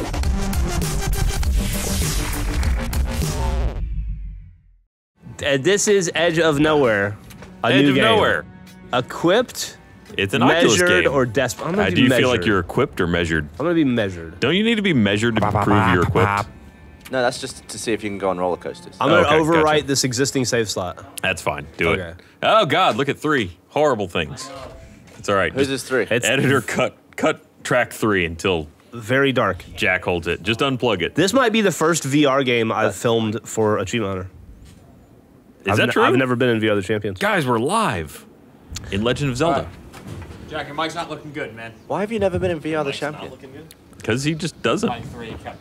This is Edge of Nowhere. Edge of Nowhere. Equipped, It's an Oculus measured, game. or desperate. Do you feel like you're equipped or measured? I'm gonna be measured. Don't you need to be measured to prove you're equipped? No, that's just to see if you can go on roller coasters. I'm gonna Okay, overwrite gotcha. this existing save slot. That's fine. Do Okay. it. Oh God, look at 3 horrible things. It's all right. Who's Just this 3? It's editor cut track 3 until very dark. Jack holds it. Just unplug it. This might be the first VR game I've filmed for Achievement Hunter. Is that true? I've never been in VR the Champions. Guys, we're live in Legend of Zelda. Jack, your mic's not looking good, man. Why have you never been in VR the champion? Because he just doesn't. Line 3 kept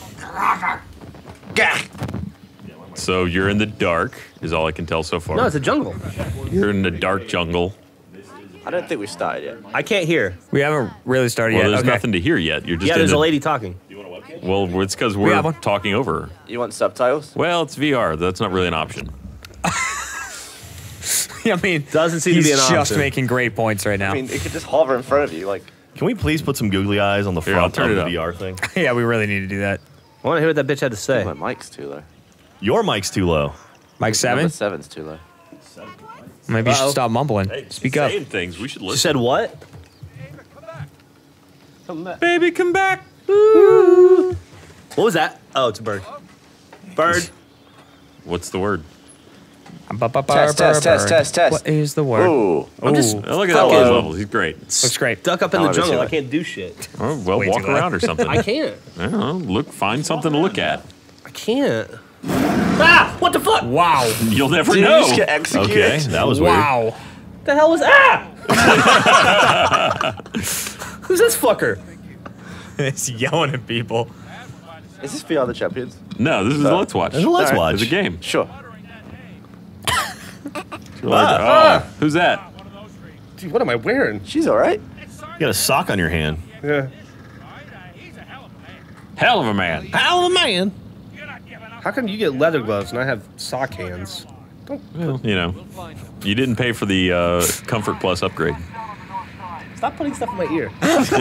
So you're in the dark, is all I can tell so far. No, it's a jungle. You're in the dark jungle. I don't think we've started yet. I can't hear. We haven't really started Well, yet. there's Okay. nothing to hear yet. You're just Yeah, in there's the, a lady talking. Well, it's because have we're one. talking over her. You want subtitles? Well, it's VR. That's not really an option. I mean, Doesn't seem to he's be an just option. making great points right now. I mean, it could just hover in front of you, like. Can we please put some googly eyes on the Here, I'll front turn of it the up. VR thing? Yeah, we really need to do that. I want to hear what that bitch had to say. My mic's too low. Your mic's too low. Mike 7? Number 7's too low. Maybe you should Uh-oh. stop mumbling. Hey, Speak up. saying things. We should She listen. said what? Baby, come back. What was that? Oh, it's a bird. Bird. What's the word? Test. What is the word? Ooh. I'm just Oh, look at that fucking level. He's great. Looks great. stuck up in Oh, the let me see jungle. I that. can't do shit. Oh, well, Way walk too loud. around or something. I can't. I don't know. Look, find something to look at. I can't. Ah! What the fuck? Wow. You'll never Did you know. just get executed? Okay, that was weird. Wow. The hell was Who's this fucker? It's yelling at people. Is this VR the champions? No, this is Let's Watch. There's a Let's Alright. Watch. It's a game. Sure. Who's that? Dude, what am I wearing? She's alright. You got a sock on your hand. Yeah. Hell of a man. Hell of a man. How come you get leather gloves and I have sock hands? Well, you know, you didn't pay for the Comfort Plus upgrade. Stop putting stuff in my ear.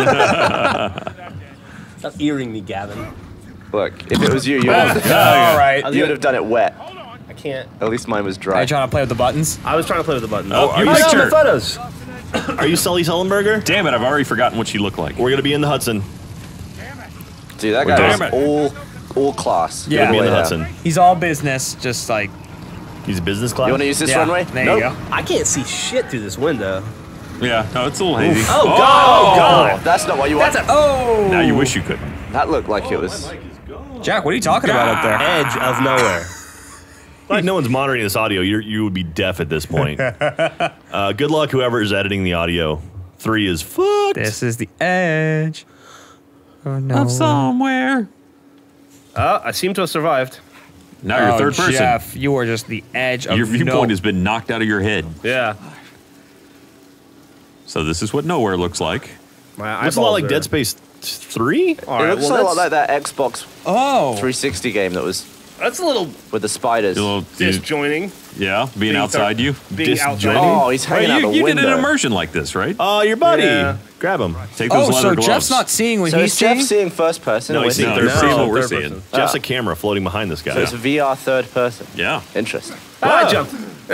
Stop earring me, Gavin. Look, if it was you, you would All right. have done it wet. I can't. At least mine was Are dry. you trying to play with the buttons? I was trying to play with the buttons. Oh, your I got picture. the photos. Are you Sully Sullenberger? Damn it, I've already forgotten what she looked like. We're gonna be in the Hudson. Dude, that Damn guy it. was all class. Yeah. We'll be in the Yeah. Hudson. He's all business, just like, He's business class. You want to use this yeah. runway? There Nope. you go. I can't see shit through this window. Yeah, no, it's a little hazy. Oh, God. Oh, that's not what you want. That's a Oh! Now you wish you could. That looked like it was. Jack, what are you talking about up there? Edge of Nowhere. Like no one's monitoring this audio. You would be deaf at this point. Good luck, whoever is editing the audio. 3 is fucked. This is the edge. Oh no. Of somewhere. I seem to have survived. Now you're third person. Jeff, you are just the edge of Your viewpoint no. has been knocked out of your head. Yeah. So this is what nowhere looks like. My Looks a lot eyeballs like are- Dead Space 3. All It right, looks well, a lot that's, like that Xbox Oh. 360 game that was that's a little with the spiders. A little, disjointing. yeah, being Being outside you. Being outside. Oh, he's hanging out the you did window. an immersion like this, right? Oh, your buddy. Yeah. Grab him. Take those Oh, leather so gloves. Jeff's not seeing what So he's is Jeff seeing? seeing first person? No, or he's is he- seeing No, they're third seeing person. what we're third seeing. person. Jeff's a camera floating behind this guy. So it's VR third person. Yeah. Interesting. I jumped.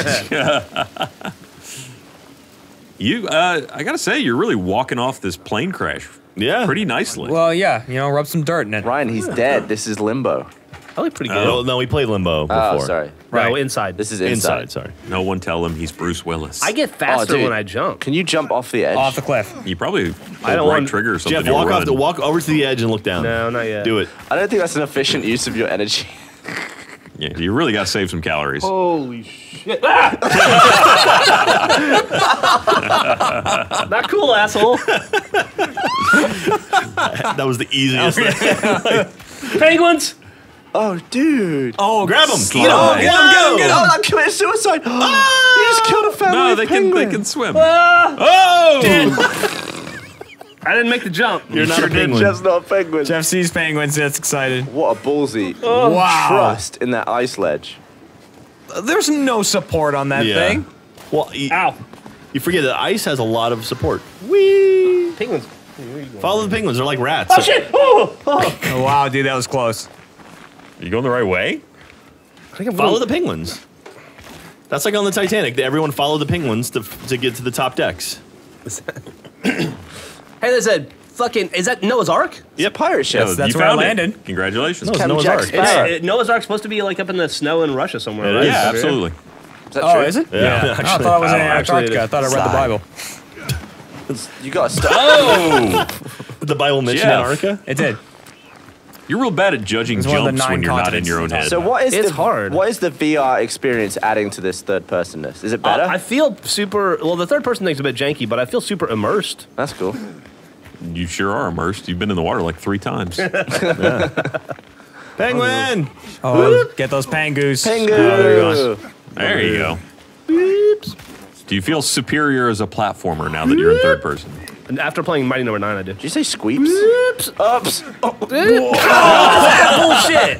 You, I gotta say, you're really walking off this plane crash Yeah. pretty nicely. Well, yeah, rub some dirt in it. Ryan, he's dead. This is Limbo. I look pretty good. Oh, no, we played Limbo before. Oh, sorry. No, inside. This is Inside, inside. sorry. No one tell him he's Bruce Willis. I get faster dude. when I jump. Can you jump off the edge? Off the cliff. You probably I pulled don't right want- trigger or something. Jeff, you're running. walk over to the edge and look down. No, not yet. Do it. I don't think that's an efficient use of your energy. Yeah, you really gotta save some calories. Holy shit. Not cool, asshole. That was the easiest thing. Penguins. Oh, dude. Oh, grab him. Slide. Get him. Oh, I committed suicide. You just killed a family No, of they penguins. can swim. Oh! I didn't make the jump. You're not a penguin. Jeff's not a penguin. Jeff sees penguins, that's excited. What a ballsy Wow. trust in that ice ledge. There's no support on that Yeah. thing. Well, Ow. you forget that ice has a lot of support. Penguins. Follow the penguins. They're like rats. Oh shit! Oh! Oh, wow, dude, that was close. You going the right way? I think I'm Follow going- the penguins. That's like on the Titanic. Everyone followed the penguins to get to the top decks. Hey, there's a fucking. Is that Noah's Ark? It's a pirate ship. No, that's you where I found it. landed. Congratulations. No, it's Captain Noah's Jack Ark. Sparrow. Noah's Ark's supposed to be like up in the snow in Russia somewhere, It right? is. Yeah, absolutely. Is that Oh, true? is it? Yeah, I thought it was in actually it Antarctica. I is. thought I read the Sigh. Bible. You got to stop. Oh! The Bible mentioned Jeff. Antarctica. It did. You're real bad at judging It's one of the jumps 9 when you're not in continents your own it's head. So what is It's the hard. What is the VR experience adding to this third personness? Is it better? I feel super. Well, the third person thing's a bit janky, but I feel super immersed. That's cool. You sure are immersed. You've been in the water like 3 times. Penguin. Oh, get those pangoos. Pengu. Oh, there he goes. There you go. Do you feel superior as a platformer now that you're in third person? And after playing Mighty Number 9, I did. Did you say squeeps? Ups. Oh, Bullshit.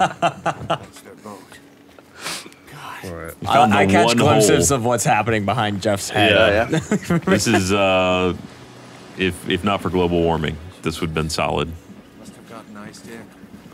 Found I the catch one glimpses hole. of what's happening behind Jeff's head. Yeah. yeah. This is, if not for global warming, this would have been solid. Must have gotten iced in.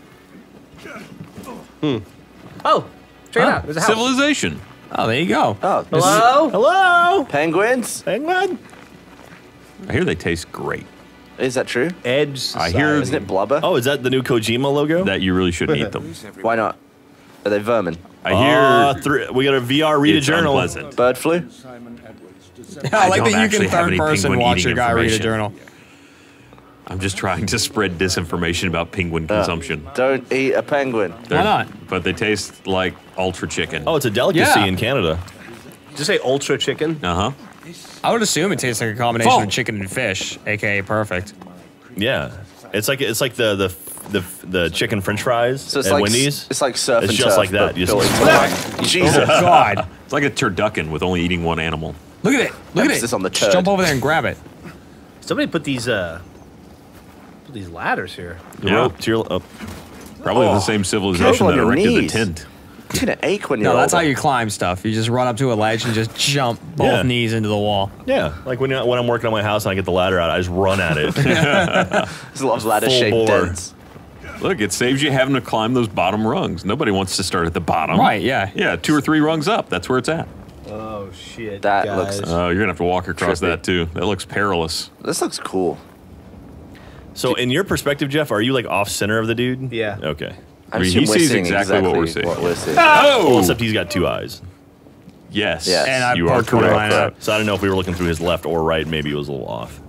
Oh, check it out. There's a house. Civilization. Oh, there you go. Oh, Hello? Hello. penguins. Penguin. I hear they taste great. Is that true? Edge. I hear- Isn't it blubber? Oh, is that the new Kojima logo? That you really shouldn't eat them. Why not? Are they vermin? I hear we got a VR read a it's journal. unpleasant. Bird flu? I like don't that you actually can have third any person penguin watch eating your guy read a information. journal. I'm just trying to spread disinformation about penguin consumption. Don't eat a penguin. They're- not? But they taste like ultra chicken. Oh, it's a delicacy Yeah. in Canada. Did you say ultra chicken? Uh-huh. I would assume it tastes like a combination Phone. of chicken and fish, aka perfect. Yeah, it's like the chicken French fries So it's at like Wendy's. It's like surf It's and just turf, like that. but You built just- into one. Jesus. God. It's like a turducken with only eating one animal. Look at it. Look at it. Emphasis on the Just turd. jump over there and grab it. Somebody put these ladders here. The Yeah. rope to your Probably the same civilization Careful on that your erected knees. the tent. It's gonna ache when you're No, that's how older. you climb stuff. You just run up to a ledge and just jump both Yeah. knees into the wall. Yeah, like when I'm working on my house and I get the ladder out, I just run at it. There's a lot of ladder-shaped Full bore. dents. Look, it saves you having to climb those bottom rungs. Nobody wants to start at the bottom. Right, yeah. Yeah, 2 or 3 rungs up. That's where it's at. Oh shit. That looks- You're going to have to walk across Trippy. that too. That looks perilous. This looks cool. So, in your perspective, Jeff, are you like off center of the dude? Yeah. Okay. I mean, assume he we're sees seeing exactly what we're seeing. What we're seeing. Oh! Well, except he's got 2 eyes. Yes. Yes. And I you are poked one of correct. mine out. So I don't know if we were looking through his left or right. Maybe it was a little off.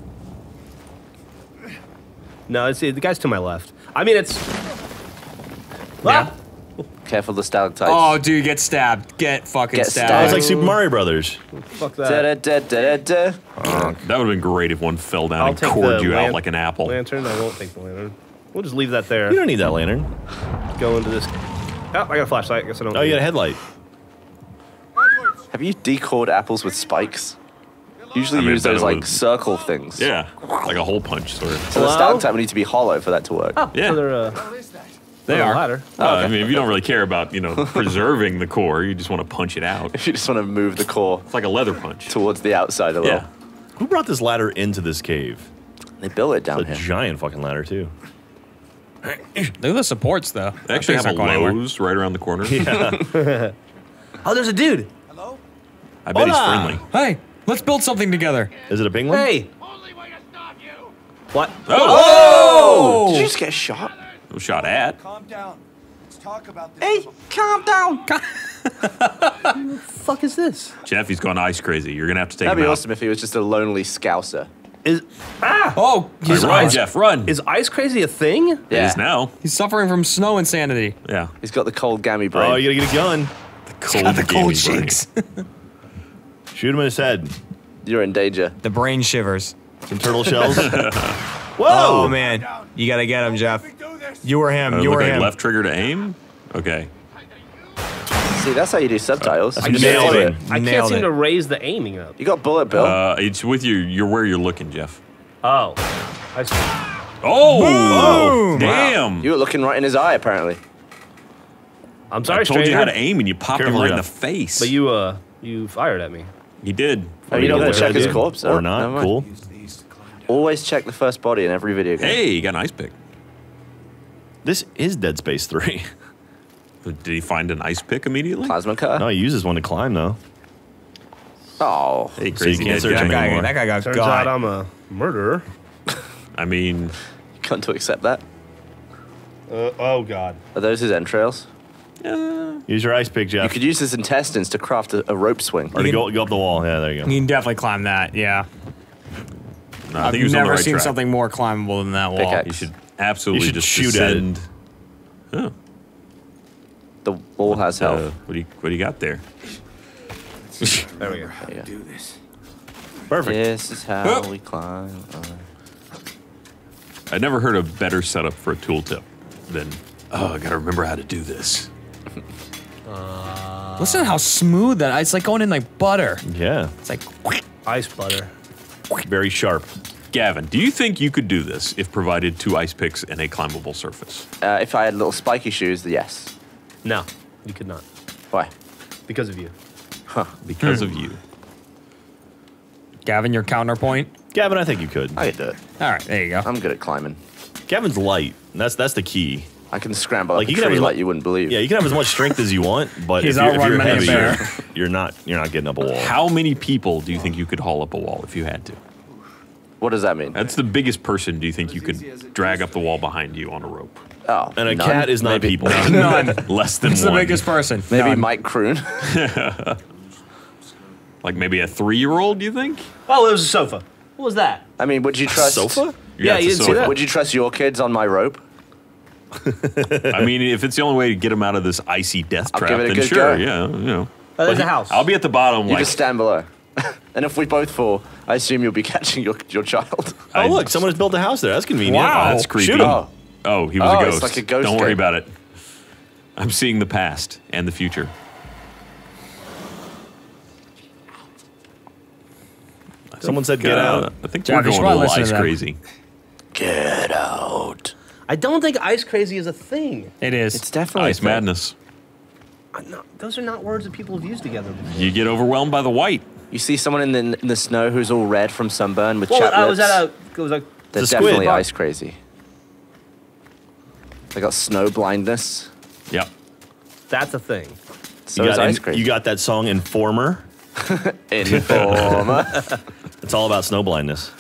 No, it's the guy's to my left. I mean, it's. Yeah. Careful the stalactites. Oh, dude, get stabbed. Get fucking Get That stabbed. was like Super Mario Brothers. Fuck that. Da-da-da-da-da. That would have been great if one fell down I'll and take cored the you out lan- like an apple. Lantern. I won't take the lantern. We'll just leave that there. You don't need that lantern. Go into this. Oh, I got a flashlight. I guess I don't. Oh, you need got a it. headlight. Have you decored apples with spikes? Usually I mean, use those better like with- circle things. Yeah, like a hole punch sort of. So the Hello? stalactite would need to be hollow for that to work. Oh, Yeah. So they're, They on a are. ladder. I mean, if you don't really care about, preserving the core, you just want to punch it out. If you just want to move the core It's like a leather punch. towards the outside a little. Yeah. Who brought this ladder into this cave? They built it down It's a here. giant fucking ladder too. Look at the supports, though. They actually That have a thing's not going anywhere. Lowe's right around the corner. Oh, there's a dude. I bet he's Hola. friendly. Hey, let's build something together. Is it a penguin? Hey. Only way to stop you. What? Oh! Did you just get shot? No shot at. Calm down. Let's talk about this. Hey, calm down. Fuck is this? Jeff, he's gone ice crazy. You're going to have to take That'd him be out. awesome if he was just a lonely scouser. Is Oh, He's run, Jeff, run. is ice crazy a thing? It Yeah. is now. he's suffering from snow insanity. Yeah. He's got the cold gammy brain. Oh, you gotta get a gun. Cold Got the gaming cold brain. cheeks. Shoot him in his head. You're in danger. The brain shivers. Some turtle shells. Oh, man. You gotta get him, Jeff. You were him. You Look were like him. left trigger to aim? Okay. See, that's how you do subtitles. I You nailed nailed it. I can't Nailed seem it. to raise the aiming up. You got bullet bill. It's with you. You're where you're looking, Jeff. Oh. I see. Oh! Boom. Damn! You were looking right in his eye, apparently. I'm sorry, I told you stranger. how to aim and you popped him Careful, right in Jeff. the face. But you fired at me. He did. Oh, you don't Good want to check his idea. corpse? Or Oh, not. never mind. Cool. Use these to climb Always check the first body in every video game. Hey, you got an ice pick. This is Dead Space 3. Did he find an ice pick immediately? Plasma cutter. No, he uses one to climb though. Oh. Hey, So you crazy can't dead search guy. him anymore. That guy got Turns out got. I'm a murderer. I mean, Come to accept that. Oh, God. Are those his entrails? Use your ice pick, You Jeff. could use his intestines to craft a rope swing. Or to go up the wall. Yeah, there you go. You can definitely climb that. Yeah. no, I I've think he was on the never right seen track. something more climbable than that wall. Pickaxe. You should absolutely You should just shoot at it. descend. Oh, The wall has health. what do you got there? There we go. There you go. Do this. Perfect. This is how Oh. we climb. I never heard a better setup for a tooltip than, oh, I gotta remember how to do this. Listen to how smooth that. It's like going in like butter. Yeah. It's like. Ice butter. Very sharp. Gavin, do you think you could do this if provided 2 ice picks and a climbable surface? If I had little spiky shoes, yes. No, you could not. Why? Because of you. Because of you. Gavin, your counterpoint. Gavin, I think you could. I could do it. All right, there you go. I'm good at climbing. Gavin's light. That's the key. I can scramble Like, up you a can have tree as like mu- you wouldn't believe. Yeah, you can have as much strength as you want, but He's if you're outrun many a heavy, bear. you're not getting up a wall. How many people do you think you could haul up a wall if you had to? What does that mean? That's the biggest person do you think you could drag up the wall behind you on a rope? Oh, And a none? cat is not Maybe- people. None. Less than It's one. the biggest person. Maybe None. Mike Kroon. Like maybe a 3-year-old, do you think? Oh, it was a sofa. What was that? I mean, would you trust? Sofa? Yeah, it's you a didn't see sofa. that? Would you trust your kids on my rope? I mean, if it's the only way to get them out of this icy death I'll trap, give it a then good sure, go. yeah, you know. Oh, there's But a house. I'll be at the bottom, You like, just stand below. And if we both fall, I assume you'll be catching your child. Oh, look, someone has built a house there. That's convenient. Wow. That's creepy. Shoot him. Oh. Oh, he was Oh, a it's ghost. like a ghost Don't worry game. about it. I'm seeing the past and the future. Someone said get out. I think Jack, we're you should going a probably little listen ice to them. crazy. Get out. I don't think ice crazy is a thing. It is. It's definitely Ice a thing. madness. Those are not words that people have used together before. You get overwhelmed by the white. You see someone in the snow who's all red from sunburn with Well, chapped I lips. was at a. It was a. They're The squid. definitely ice crazy. They got snow blindness. Yep. That's a thing. So is ice You crazy. got that song Informer. Informer. It's all about snow blindness.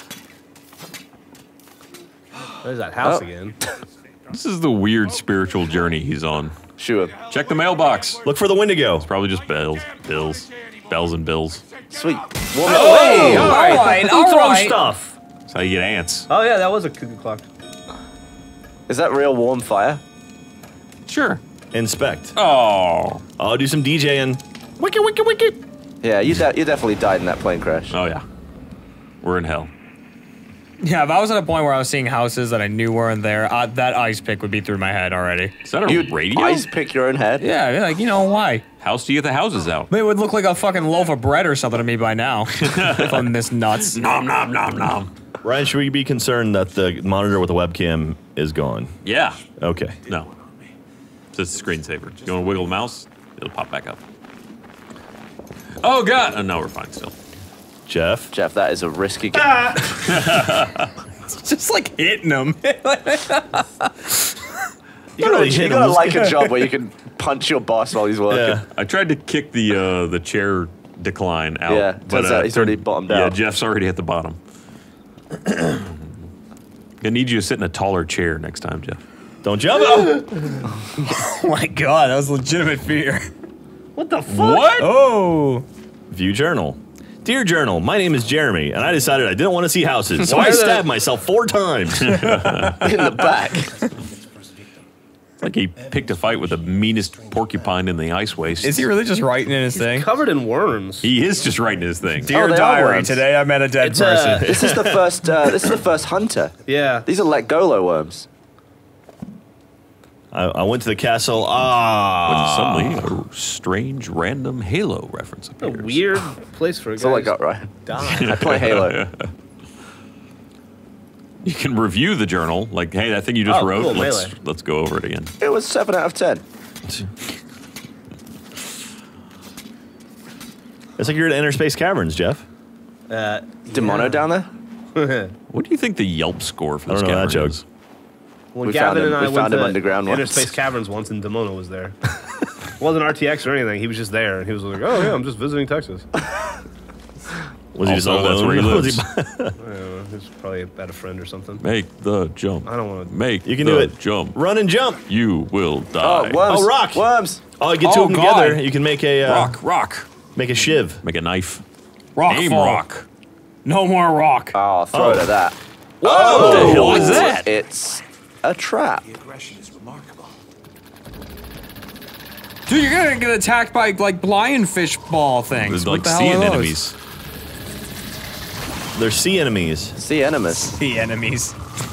There's that house Oh. again. This is the weird spiritual journey he's on. Sure. Check the mailbox. Look for the Wendigo. Probably just bells and bills. Sweet. Hey, all right, Who all throws right. stuff? That's how you get ants. Oh yeah, that was a cuckoo clock. Is that real warm fire? Sure. Inspect. Oh. I'll do some DJing. Wiki, wiki, wiki. Yeah, you definitely died in that plane crash. Oh yeah. We're in hell. Yeah, if I was at a point where I was seeing houses that I knew weren't there, that ice pick would be through my head already. Is that a You'd radio? ice pick your own head? Yeah, like, you know, why? House to get the houses out. It would look like a fucking loaf of bread or something to me by now. If I'm this nuts. Nom nom nom nom. Ryan, should we be concerned that the monitor with the webcam is gone? Yeah. Okay. No. It's just a screensaver. You want to wiggle the mouse? It'll pop back up. Oh god! Oh, no, we're fine still. Jeff? Jeff, that is a risky game. It's just like hitting them. You gotta like a job where you can punch your boss while he's working. Yeah. I tried to kick the chair decline out. Yeah, turns out he's already bottomed out. Yeah, Jeff's already at the bottom. I need you to sit in a taller chair next time, Jeff. Don't jump. Oh my god, that was legitimate fear. What the fuck? What? Oh. View journal. Dear journal, my name is Jeremy, and I decided I didn't want to see houses, so Why I are the- stabbed myself 4 times. In the back. It's like he picked a fight with the meanest porcupine in the ice waste. Is he really just writing in his thing? Covered in worms. He is just writing his thing. Dear they are diary, worms. today I met a dead It's, person. This is the first. This is the first hunter. Yeah. These are Legolo worms. I went to the castle. When suddenly a strange random Halo reference A appears. weird place for a guy. That's all I got, Ryan. Die. I play Halo. You can review the journal, like, hey, that thing you just Oh, wrote, cool, let's Melee. go over it again. It was 7 out of 10. It's like you're at Inner Space Caverns, Jeff. Demono down there? What do you think the Yelp score for I this don't know that cavern joke. is? When We Gavin found him- and I we went found him to underground once. Interspace Caverns once, and Demono was there. It wasn't RTX or anything. He was just there, and he was like, "Oh yeah, I'm just visiting Texas." Was he just Also, that's alone? where he Was lives. I don't know. He was probably at a friend or something. Make the jump. I don't want to. Make You can the do it. jump. Run and jump. You will die. Oh, worms. Oh, rock. Worms. Oh, you get two Oh, of them God. together. You can make a Rock. make a shiv. Make a knife. Rock Aim fall. rock. No more rock. Oh, throw it at that. What the hell is that? It's a trap. The aggression is remarkable. Dude, you're gonna get attacked by like lionfish ball things. There's What like the hell sea are those? enemies. They're sea enemies. Sea enemies. Sea enemies.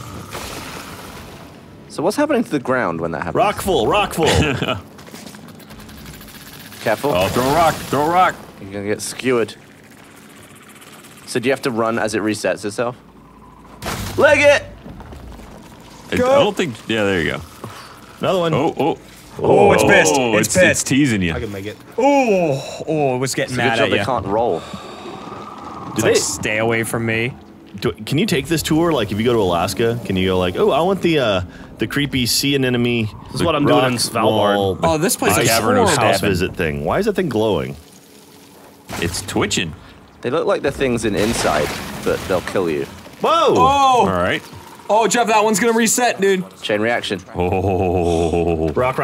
So what's happening to the ground when that happens? Rockful. Careful. Oh, throw a rock. Throw a rock. You're gonna get skewered. So do you have to run as it resets itself? Leg it! I don't think. Yeah, there you go. Another one. Oh, it's pissed. It's It's pissed. teasing you. I can make it. Oh, it was getting It's a good mad job at they you. can't roll. It's like, stay away from me. Can you take this tour? Like, if you go to Alaska, can you go like, oh, I want the creepy sea anemone. This is what I'm doing in Svalbard. Oh, this place is Cavern of horrible. house Stabbing. visit thing. Why is that thing glowing? It's twitching. They look like they're things in Inside, but they'll kill you. Whoa! All Oh, right. oh, Jeff, that one's gonna reset, dude. Chain reaction. Oh. Rock.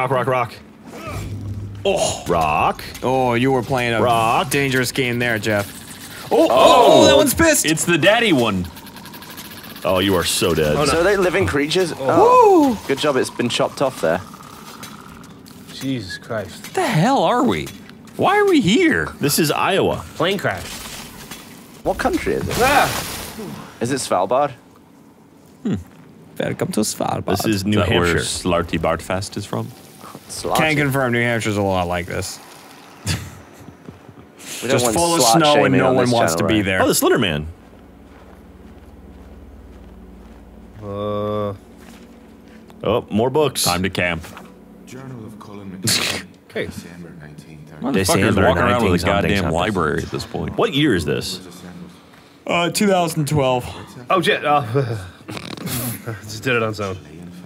Oh, rock. Oh, you were playing a Rock. dangerous game there, Jeff. Oh, that one's pissed. It's the daddy one. Oh, you are so dead. So are they living creatures? Oh. Good job it's been chopped off there. Jesus Christ. What the hell are we? Why are we here? This is Iowa. Plane crash. What country is it? Ah! Is it Svalbard? Welcome to Svalbard. This is New Is that where Hampshire. Slarty Bartfest is from? Can't confirm New Hampshire's a lot like this. We don't Just want full of slut snow and shaming no on one this wants to channel, be right? there. Oh, the Slither Man. Oh, more books. Time to camp. Journal of Colin McCann. Okay. December 1930. Motherfucker's December walking around with a 19 something goddamn something. library at this point. What year is this? 2012. Oh shit. Just did it on its own.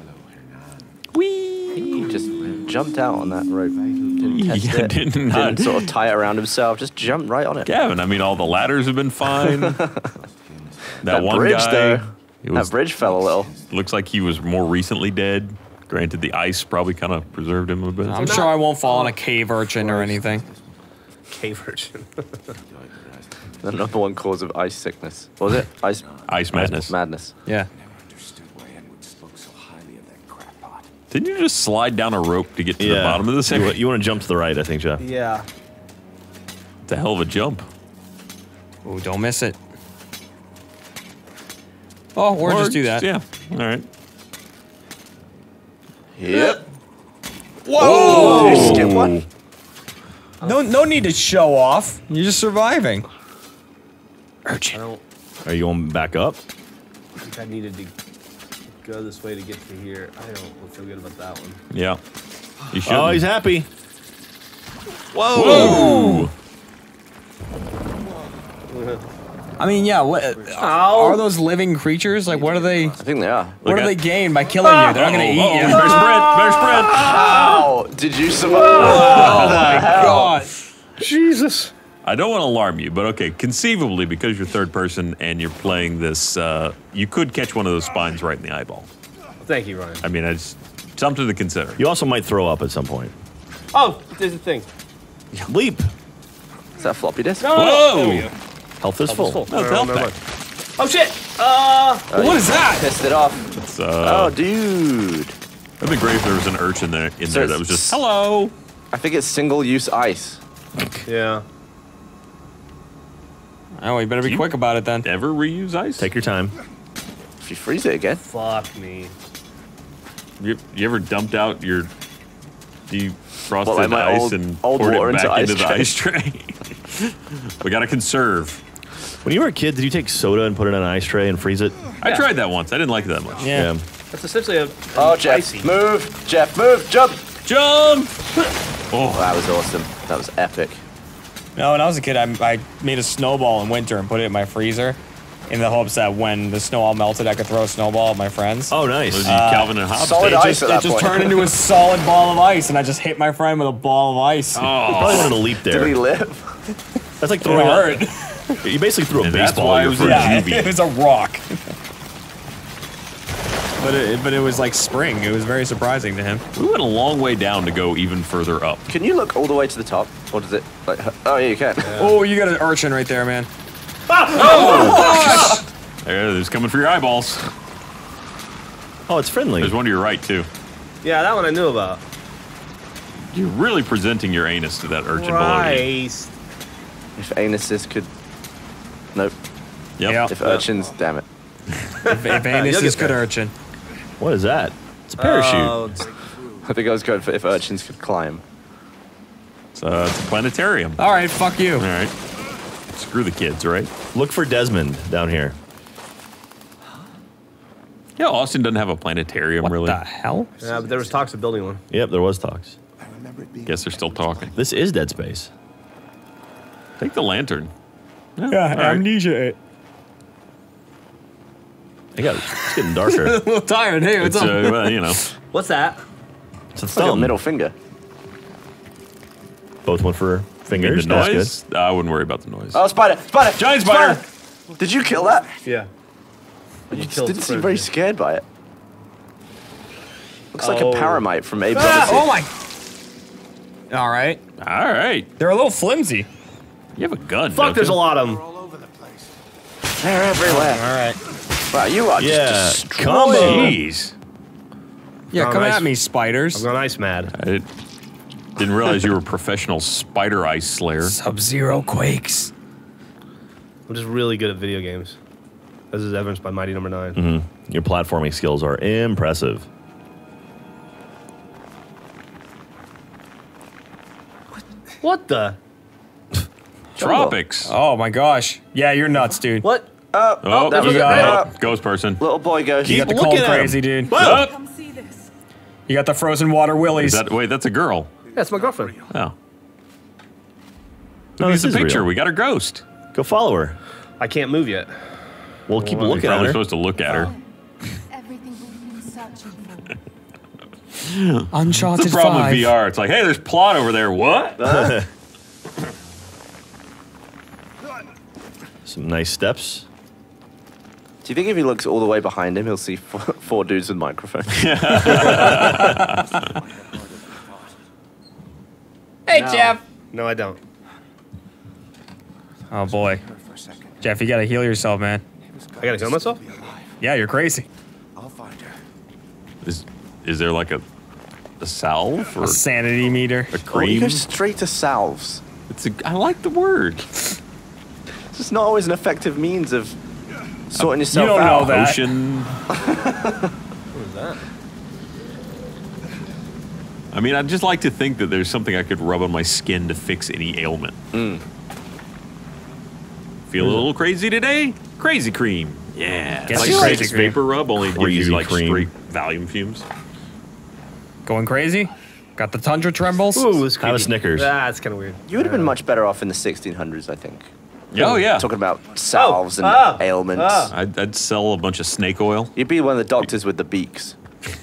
He just jumped out on that rope. Didn't test Yeah, it. did Didn't not. sort of tie it around himself. Just jumped right on it. Gavin, I mean, all the ladders have been fine. that one bridge, guy, though. it was, That bridge fell a little. looks like he was more recently dead. Granted, the ice probably kind of preserved him a bit. I'm sure I won't fall on a cave urchin or anything. Cave urchin. The number one cause of ice sickness. What was it? Ice madness. Madness. Yeah. Understood why Edward spoke so highly of that crap pot. Didn't you just slide down a rope to get to the bottom of this area? You want to jump to the right, I think, Jeff. Yeah. It's a hell of a jump. Ooh, don't miss it. Oh, or just do that. Yeah. All right. Yep. Whoa! Did you skip one? No need to show off. You're just surviving. I don't Are you going back up? think I needed to go this way to get to here. I don't feel good about that one. Yeah. You should. Oh, he's happy. Whoa! I mean, yeah. What are those living creatures? Like, what are they? I think they are. What Look do they at- gain by killing you? They're not gonna eat you. Better sprint! Better sprint! Ow! Did you survive? Oh my god! Jesus. I don't want to alarm you, but okay, conceivably, because you're third person and you're playing this, you could catch one of those spines right in the eyeball. Thank you, Ryan. I mean, it's something to consider. You also might throw up at some point. Oh, there's a thing. Leap. Is that floppy disk? Whoa! There we go. Health is full. No, it's No, health never pack. mind. Oh shit. What is that? Pissed it off. It's, Oh, dude. it'd be great if there was an urchin there in So there that was just hello. I think it's single-use ice. Yeah. Oh, you better be You- quick about it then. Never reuse ice. Take your time. If you freeze it again. Fuck me. You ever dumped out your defrosted Well, like my ice old- and old poured water it into back ice into the tray. ice tray? We gotta conserve. When you were a kid, did you take soda and put it in an ice tray and freeze it? I tried that once. I didn't like it that much. Yeah. That's essentially a. Oh, Jeff, icy. move. Jeff, move. Jump. Jump! Oh, that was awesome. That was epic. No, when I was a kid, I made a snowball in winter and put it in my freezer. in the hopes that when the snow all melted, I could throw a snowball at my friends. Oh, nice. Was you Calvin and Hobbes? solid stage? ice at It that just point. turned into a solid ball of ice, and I just hit my friend with a ball of ice. Probably wanted to leap Did he there. live? That's like It throwing hurt. You basically threw a And that's baseball why at it your was friend. Yeah, juvie. it was a rock. But it was like spring. It was very surprising to him. We went a long way down to go even further up. Can you look all the way to the top? Or does it, like, oh yeah, you can. Oh, you got an urchin right there, man. There, it's coming for your eyeballs. Oh, it's friendly. There's one to your right, too. Yeah, that one I knew about. You're really presenting your anus to that urchin below you. Christ. If anuses could... Nope. Yep. Yeah. If urchins, damn it. If anus You'll is get good there. urchin. What is that? It's a parachute. Oh, it's- I think I was going for if urchins could climb. It's a planetarium. All right, fuck you. All right. Screw the kids, right? Look for Desmond down here. Yeah, Austin doesn't have a planetarium, What really. the hell? yeah, but there was talks of building one. Yep, there was talks. I remember it being Guess they're still talking. This is Dead Space. Take the lantern. Yeah, all right. amnesia. It's getting darker. A little tired. Hey, what's It's, up? well, you know. What's that? It's a It's like a thumb. middle finger. Both went for The fingers. That's good. noise? I wouldn't worry about the noise. Oh, spider! Spider! Giant spider! Did you kill that? Yeah. You killed didn't seem Fred, very yeah. scared by it. Looks like a Oh. paramite from Abe's Ah, Odyssey. oh my. All right. All right. They're a little flimsy. You have a gun, Fuck, don't there's a you? lot of them. all over the place. They're everywhere. All right. Wow, you are Yeah, just combo. destroying. Jeez. Yeah, Oh, come nice. at me, spiders. I'm going ice mad. I didn't realize you were a professional spider ice slayer. Sub-Zero quakes. I'm just really good at video games. This is evidenced by Mighty Number 9. Your platforming skills are impressive. What the? Tropics. Oh my gosh. Yeah, you're nuts, dude. What? Oh, that you was got a- it. Ghost person. Little boy goes. You got the Keep cold looking at crazy, him. dude. Up. Come see this. You got the frozen water willies. Wait, that's a girl. Yeah, it's my girlfriend. Oh. No, Here's this the is picture. real. We got her ghost. Go follow her. I can't move yet. We'll keep You're looking at probably her. supposed to look at her. Everything we've been searching for. Uncharted That's the problem 5. with VR. It's like, hey, there's plot over there. What? Some nice steps. Do you think if he looks all the way behind him, he'll see four dudes with microphones? Hey, Jeff. No, I don't. Oh boy. For a second. Jeff, you gotta heal yourself, man. I gotta kill myself? Be alive. Yeah, you're crazy. I'll find her. Is there like a salve or A sanity meter. a Oh, you cream? go straight to salves. I like the word. It's just not always an effective means of sorting yourself don't out. know that. Potion. What is that? I mean, I'd just like to think that there's something I could rub on my skin to fix any ailment. Feel a little crazy today? Crazy cream. Yeah. Guess It's you're like crazy Crazy cream. vapor rub, only gives Crazy you like cream. straight Valium fumes. Going crazy? Got the tundra trembles? Ooh, it's Have a creepy. Snickers. That's kind of weird. You would have been much better off in the 1600s, I think. Oh, yeah. Talking about salves and ah, ailments. ah. I'd sell a bunch of snake oil. You'd be one of the doctors with the beaks.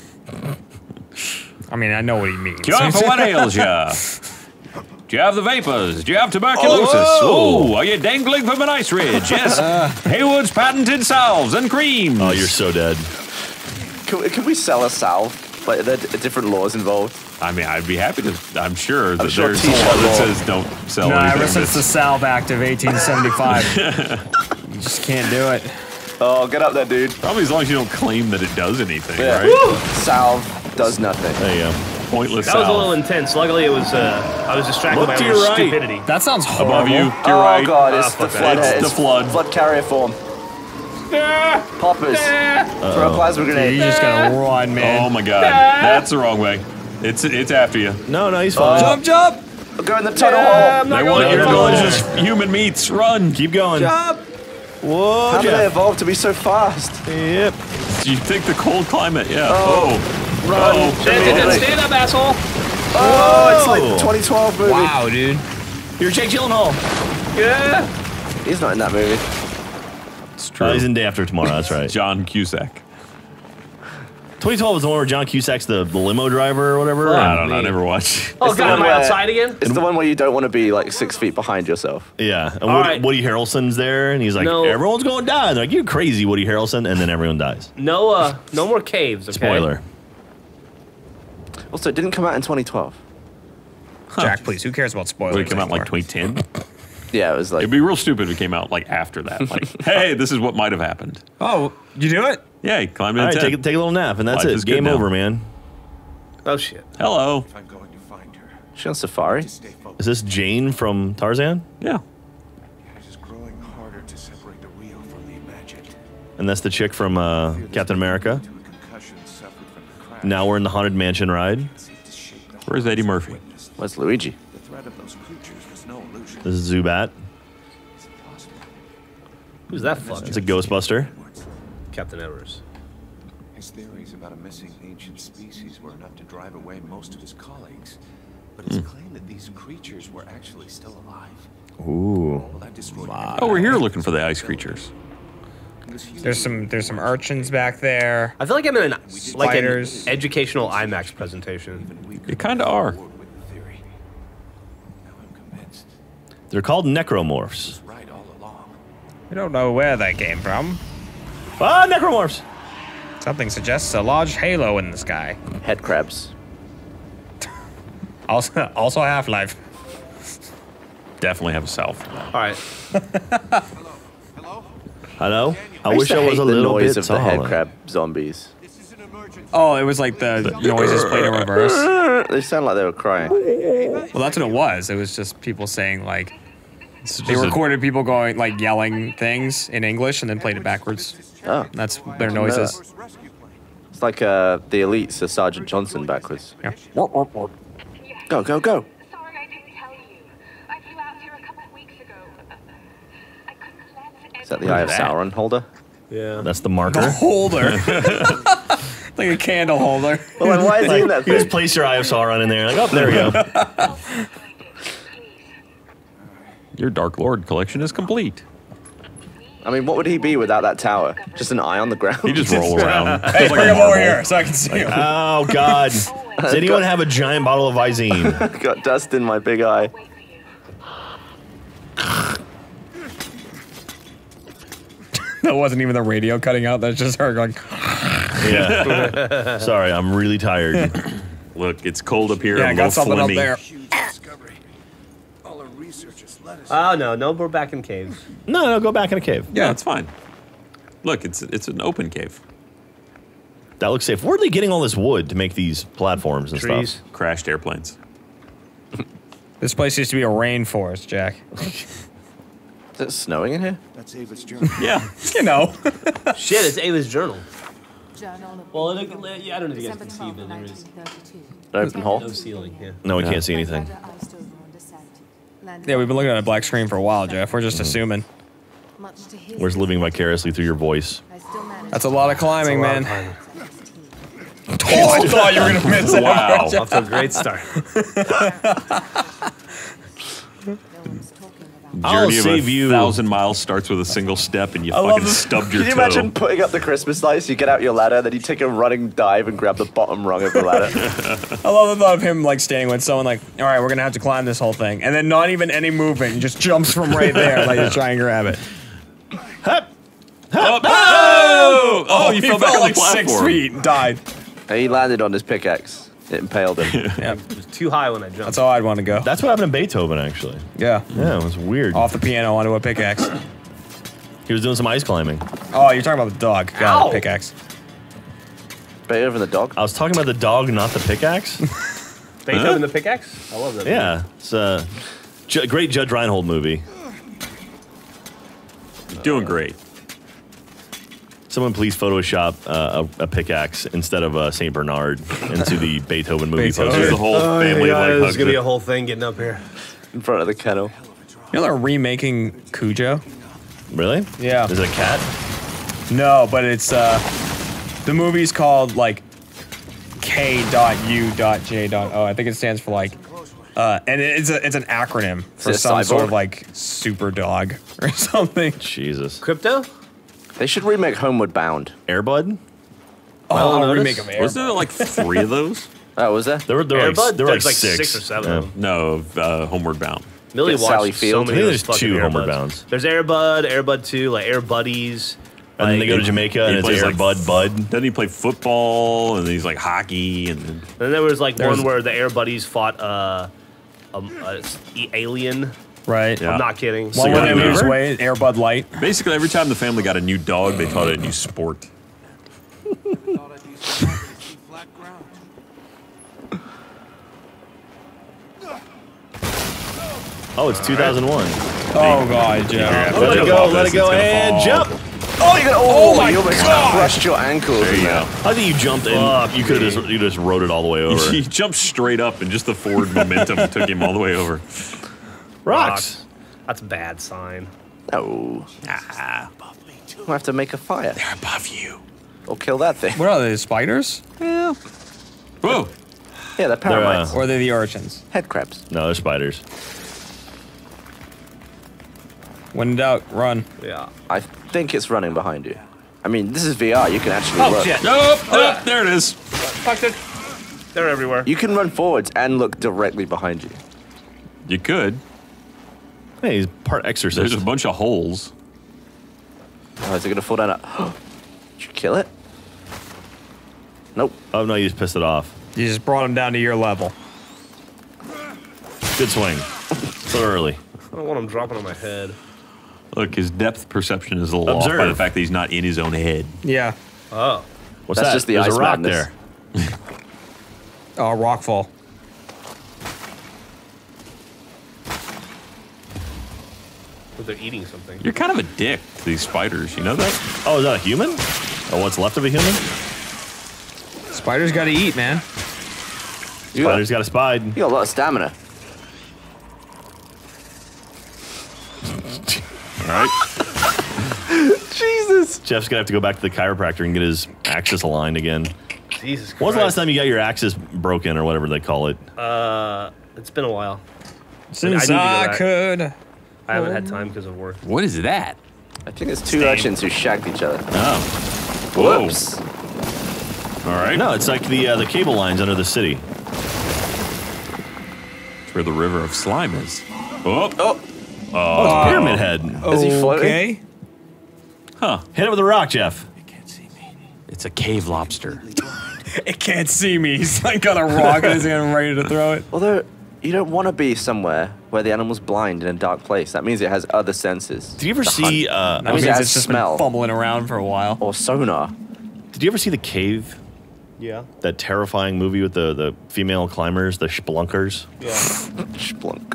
I mean, I know what he means. Cure for what ails ya? Do you have the vapors? Do you have tuberculosis? Oh. Oh, are you dangling from an ice ridge? Yes. Haywood's patented salves and creams. Oh, you're so dead. Can we sell a salve? Like, are there different laws involved? I mean, I'd be happy to. I'm sure that sure there's a t-shirt law that law. says don't sell No, anything. ever since the that's- Salve Act of 1875. You just can't do it. Oh, get up there, dude. Probably as long as you don't claim that it does anything, Yeah. right? Salve does nothing. There you go. Pointless That was a salve. little intense. Luckily, it was. I was distracted Look by to my your own right. stupidity. That sounds horrible. Above you, to your Oh right. god, it's the fuck that. flood. It's It's the flood. Flood carrier form. Poppers. Throw a plasma Dude, you grenade. just gotta run, man. Oh my god, that's the wrrong way. It's after you. No, he's fine. Jump, jump! Go in the tunnel hole. They want going your there. delicious human meats. Run. Keep going. Whoa, How did they Jeff. evolve to be so fast? Yep. Do you think the cold climate? Yeah. Oh. Run. Oh. Stand up, asshole. Oh, it's like the 2012 movie. Wow, dude. You're Jake Gyllenhaal. Yeah. He's not in that movie. true. He's in Day After Tomorrow. That's right. John Cusack. 2012 was the one where John Cusack's the limo driver or whatever. I don't know. I never watched. Oh It's the God, one am I where- outside again? It's the one where you don't want to be like 6 feet behind yourself. Yeah, and All right. Woody Harrelson's there, and he's like, No. everyone's going to die. And they're like, you crazy, Woody Harrelson, and then everyone dies. No, no more caves. Okay? Spoiler. Also, it didn't come out in 2012. Jack, please. Who cares about spoilers? Would it come out in like anymore? 2010? Yeah, it was like It'd be real stupid if it came out like after that. Like, hey, this is what might have happened. Oh, you do it? Yeah, he climbed in All right, 10. take a little nap, and that's Life it. is good Game now. over, man. Oh shit. Hello. I'm going to find her. she on safari. Stay focused. Is this Jane from Tarzan? Yeah. It is growing harder to separate the real from the imagined. And that's the chick from Captain America. To a concussion suffered from the crash. Now we're in the Haunted Mansion ride. Seemed to shake the Where's Eddie Murphy? witness. Where's Luigi? The threat of those creatures was no illusion. This is Zubat. It's impossible. Who's that fuck? It's a Ghostbuster. Captain Evers. His theories about a missing ancient species were enough to drive away most of his colleagues. But his claim that these creatures were actually still alive, Ooh. well, that destroyed Oh, we're here looking for the ice creatures. There's some urchins back there. I feel like I'm in an Spiders. educational IMAX presentation. You kind of are. with the theory. Now I'm convinced. They're called necromorphs. It's right all along. We don't know where they came from. Ah, necromorphs! Something suggests a large halo in the sky. Head crabs. Also Half-Life. Definitely have a self. All right. Hello? I used wish to I was hate a the little noise bit of the head taller. crab zombies. Oh, it was like the noises played in reverse. They sound like they were crying. Well, that's what it was. It was just people saying like It's they just a- recorded people going like yelling things in English and then played it backwards. Oh, That's their noises. it's like the Elites, so Sergeant Johnson backwards. Yeah. Go, go, go. Sorry I didn't tell you. I flew out here a couple of weeks ago. I couldn't cleanse Is that the Eye of Sauron holder? Yeah. That's the marker. The holder. Like a candle holder. Well, then why is he in that You just thing? place your Eye of Sauron in there. Like, oh, there we go. Your Dark Lord collection is complete. I mean, what would he be without that tower? Just an eye on the ground? He just roll around. Hey, bring him over here so I can see him. Oh, God. Does anyone have a giant bottle of Visine? Got dust in my big eye. That wasn't even the radio cutting out. That's just her going. Yeah. Sorry, I'm really tired. Look, it's cold up here. Yeah, I I'm a got little something up phlegmy. there. Huge discovery. All our researchers let us. Oh no, we're back in caves. No, go back in a cave. Yeah, it's fine. Look, it's an open cave. That looks safe. Where are they getting all this wood to make these platforms and Trees. stuff? Crashed airplanes. This place used to be a rainforest, Jack. Is it snowing in here? That's Ava's journey. Yeah. You know. Shit, it's Ava's journal. Journal of Well, yeah, I don't know if you guys December can see, 12th, but there is 1932. An open hole? no ceiling. Yeah. No, we can't see anything. Ladder iced over on descent. Landed Yeah, we've been looking at a black screen for a while, Jeff. We're just assuming. much to his Where's living vicariously through your voice? I still managed That's a lot of climbing, It's a lot man. of climbing. Oh, I thought you were gonna miss it. Wow. Off to a great start. No one was talking about I'll Journey of save you. 1,000 miles starts with a single step, and you love fucking this. stubbed your Can you toe. imagine putting up the Christmas lights? You get out your ladder, then you take a running dive and grab the bottom rung of the ladder. I love the thought of him like standing with someone like, all right, we're gonna have to climb this whole thing, and then not even any movement, he just jumps from right there, like he's trying to grab it. Oh, you fell back on the like platform. 6 feet and died. And he landed on his pickaxe. It impaled him. Yeah, It was too high when I jumped. that's how I'd want to go. That's what happened to Beethoven, actually. Yeah, Yeah, it was weird. off the piano onto a pickaxe. He was doing some ice climbing. Oh, you're talking about the dog. Got Ow. it, pickaxe. Beethoven the dog. I was talking about the dog, not the pickaxe. Beethoven the pickaxe. I love that. Yeah, it's a great Judge Reinhold movie. You're doing great. Someone please Photoshop a pickaxe instead of a Saint Bernard into the Beethoven movie Beethoven. There's poster. the whole Oh, family yeah, like there's hugs gonna be it. a whole thing getting up here. In front of the kennel. You know they're remaking Cujo? Really? Yeah. Is it a cat? No, but it's the movie's called like K.U.J.O. I think it stands for like and it's an acronym for Is it some sort cyborg? of like super dog or something. Jesus. Crypto? They should remake Homeward Bound. Airbud? Oh, notice. remake of Air. Wasn't there like 3 of those? Oh, was there? There were Airbud? like There's like 6. or 7 Yeah. of them. No, Homeward Bound. Millie Get watched Sally so Field. many I of think those there's fucking 2 Homeward Airbuds. Bounds. There's Airbud 2, like Air Buddies. And then they go to He- Jamaica and he it's plays, like, Airbud Bud. Then he played football, and then he's like hockey, and then And there was like There's- one where the Air Buddies fought a alien. Right. Yeah. I'm not kidding. One you where got they it. lose weight, Air Bud Light. basically every time the family got a new dog, they taught it a new sport. Thought I'd be so happy to see flat ground. Oh, it's 2001. Oh, God, Jeff. Let it go, let it go, and jump! Oh, you got. Oh, my you almost God. crushed your ankles. There you in go. that. I think you jumped and you could have just rode it all the way over. He jumped straight up, and just the forward momentum took him all the way over. Rocks. That's a bad sign. No. We'll have to make a fire They're above you. or kill that thing. What are they, spiders? Whoa! Yeah, they're They're, paramites. Or are they the urchins? Head crabs. No, they're spiders. When in doubt, run. Yeah. I think it's running behind you. I mean, this is VR. You can actually Oh look. shit! Nope, nope, there it is. Fucked it. They're everywhere. You can run forwards and look directly behind you. You could. Hey, he's part There's exorcist. a bunch of holes. Oh, is it gonna fall down? Did you kill it? Nope. Oh, no, you just pissed it off. You just brought him down to your level. Good swing. So early. I don't want them dropping on my head. Look, his depth perception is a little off by Observe. the fact that he's not in his own head. Yeah. Oh. What's That's that? just the There's ice a rock madness. there. Oh, rockfall. But they're eating something. You're kind of a dick to these spiders, you know that? Oh, is that a human? Oh, what's left of a human? Spiders gotta eat, man. You got, Spider's got a spide. you got a lot of stamina. All right. Jesus. Jeff's gonna have to go back to the chiropractor and get his axis aligned again. Jesus Christ. When was the last time you got your axis broken or whatever they call it? It's been a while. Since I need to go I back. could. I haven't had time because of work. What is that? I think it's two urchins who shagged each other. Oh. Whoa. Whoops. All right. No, it's like the cable lines under the city. It's where the river of slime is. Oh. Oh, Pyramid Head. Is he floating? Okay. Huh. Hit it with a rock, Jeff. It's a cave lobster. It can't see me. He's like got a rock in his hand ready to throw it. although you don't want to be somewhere where the animal's blind in a dark place. That means it has other senses. Did you ever see? That means means it has it's just smell. been fumbling around for a while. Or sonar. Did you ever see The Cave? Yeah. That terrifying movie with the female climbers, the Splunkers. Yeah. Splunk.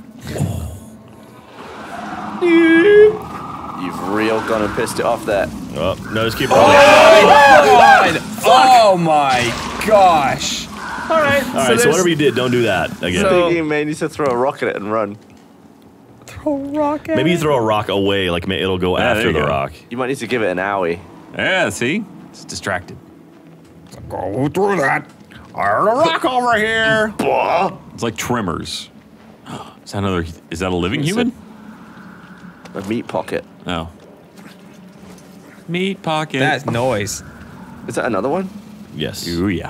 You've real gone and pissed it off there. Oh, no, just keep rolling. God! Oh my gosh! All right. All right, so whatever you did, don't do that again. So- Thinking, man, you should throw a rock at it and run. Throw a rock at Maybe you it. throw a rock away, like it'll go Yeah, there after you the go. rock. You might need to give it an owie. Yeah, see? It's distracted. Go through that. There's a rock over here. It's like tremors. Is that another? Is that a living human? A meat pocket. No. Meat pocket. That noise. Is that another one? Yes. Ooh, yeah.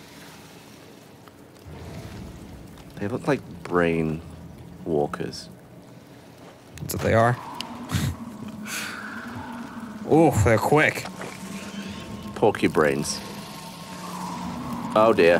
They look like brain walkers. That's what they are. Ooh, they're quick. Porky brains. Oh dear.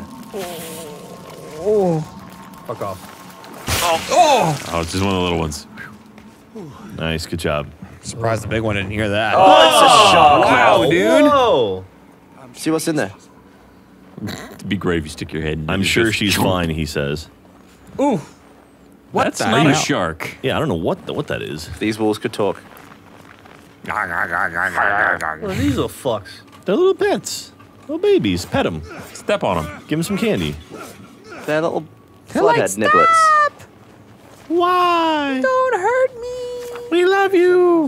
Fuck off. Oh, it's just one of the little ones. Nice, good job. Surprised the big one didn't hear that. Oh, it's a shark. wow, dude. Whoa. See what's in there. It'd be great if you stick your head in. I'm it. sure Just- she's fine, he says. Ooh. What That's the not a hell? shark. Yeah, I don't know what that is. These wolves could talk. What are these little fucks? They're little pets. Little babies. Pet them. Step on him. Give them some candy. They're little flathead niblets. Why? Don't hurt me. We love you.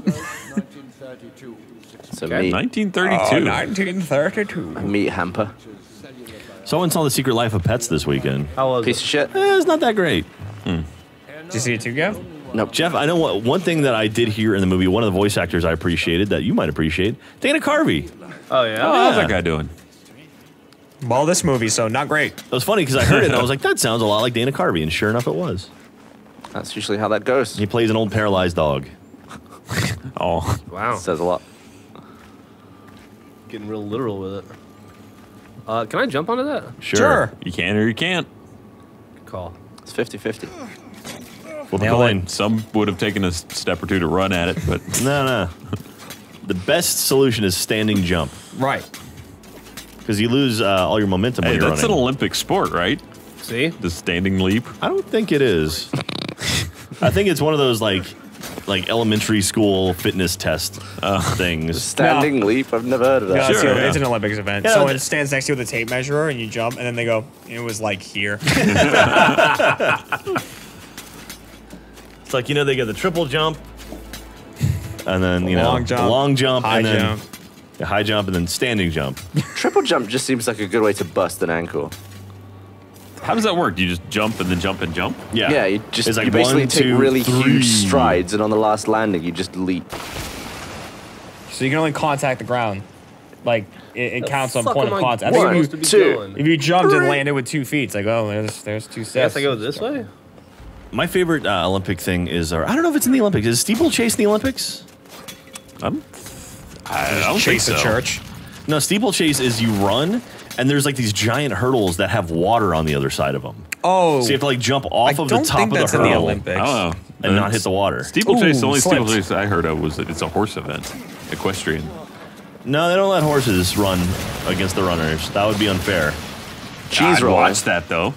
So Okay, meat, 1932. 1932. meat hamper. Someone saw The Secret Life of Pets this weekend. How was Piece it? of shit. It's not that great. Did you see it too, Gav? Nope. Jeff, I know one thing that I did hear in the movie, one of the voice actors I appreciated that you might appreciate, Dana Carvey. Oh yeah. How's that guy doing? Well, this movie, so not great. It was funny because I heard it and I was like, that sounds a lot like Dana Carvey, and sure enough, it was. That's usually how that goes. He plays an old paralyzed dog. Oh, Wow. Says a lot. Getting real literal with it. Can I jump onto that? Sure. you can or you can't. Good call. It's 50-50. Flip a Nailed coin. Some would have taken a step or two to run at it, but No. The best solution is standing jump Right. because you lose all your momentum hey, when you're that's an running. Olympic sport, right? See? The standing leap. I don't think it is. I think it's one of those like elementary school fitness test things. Standing leap. I've never heard of that. Yeah, Sure, it's, yeah. it's an Olympics event. Yeah, Someone th- stands next to you with a tape measure and you jump, and then they go, it was like here. It's like, they get the triple jump, and then, Long jump, long jump, high and then jump. a high jump, and then standing jump. Triple jump just seems like a good way to bust an ankle. How does that work? Do you just jump and then jump and jump? Yeah. Yeah, you just It's like you basically 1, take 2, really 3. huge strides, and on the last landing, you just leap. So you can only contact the ground. Like, it counts on Fuck point am of I contact. I One, think supposed to be two. doing? if you jumped and landed with 2 feet, it's like, oh, there's 2 I steps. guess I go this way? My favorite Olympic thing is, or I don't know if it's in the Olympics. Is steeplechase in the Olympics? I don't think Chase so. the church. No, steeplechase is you run, and there's like these giant hurdles that have water on the other side of them. Oh. So you have to like jump off of the don't top think of that's the in the hurdle Olympics. I don't know. and not hit the water. Steeplechase, the Ooh, only slipped. steeplechase I heard of was that it's a horse event, equestrian. No, they don't let horses run against the runners. That would be unfair. Cheese I'd roll. watch that though.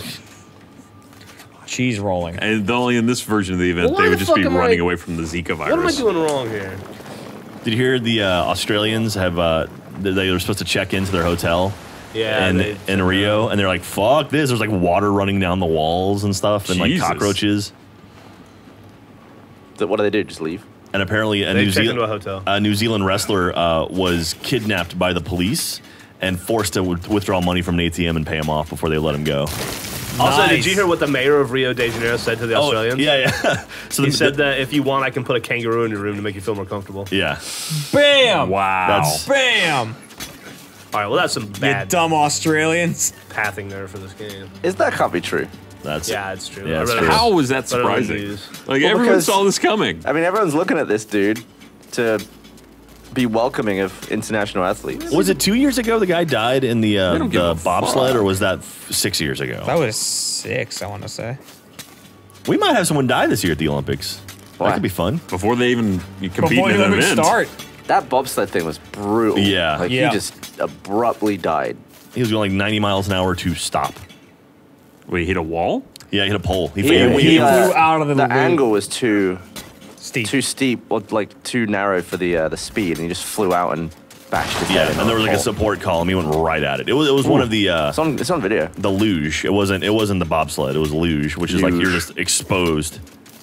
Cheese rolling. And only in this version of the event, Well, why they the would just be fuck am running I- away from the Zika virus. What am I doing wrong here? Did you hear the Australians have? They were supposed to check into their hotel. Yeah. in Rio, and they're like, "Fuck this!" There's like water running down the walls and stuff, and like Jesus. cockroaches. What do they do? Just leave? And apparently, a They New check Zealand into a hotel. New Zealand wrestler was kidnapped by the police and forced to withdraw money from an ATM and pay him off before they let him go. Also, did Nice. you hear what the mayor of Rio de Janeiro said to the Australians? yeah. So He said that if you want, I can put a kangaroo in your room to make you feel more comfortable. yeah, Bam! Wow. That's- Bam! All right, well, that's some You bad dumb Australians. pathing there for this game. That can't be true. that's Yeah, it's true. Yeah, I it's read true. it. How was that Better than surprising? news. Like Well, everyone because- saw this coming. I mean, everyone's looking at this dude to be welcoming of international athletes. Was it 2 years ago the guy died in the don't give a bobsled, fuck. or was that 6 years ago? That was 6, I want to say. We might have someone die this year at the Olympics. Why? That could be fun. Before they even compete Before in the an Olympics event. start. That bobsled thing was brutal. Yeah. Like, Yeah. he just abruptly died. He was going like 90 miles an hour to stop. Wait, he hit a wall? Yeah, he hit a pole. He flew out of the The lagoon. angle was too Steep. steep, or like too narrow for the speed, and he just flew out and bashed his Yeah, head. and there was like a pole. support column. He went right at it. It was one of the It's on video. the luge. It wasn't the bobsled. It was luge, which is like you're Luge. just exposed.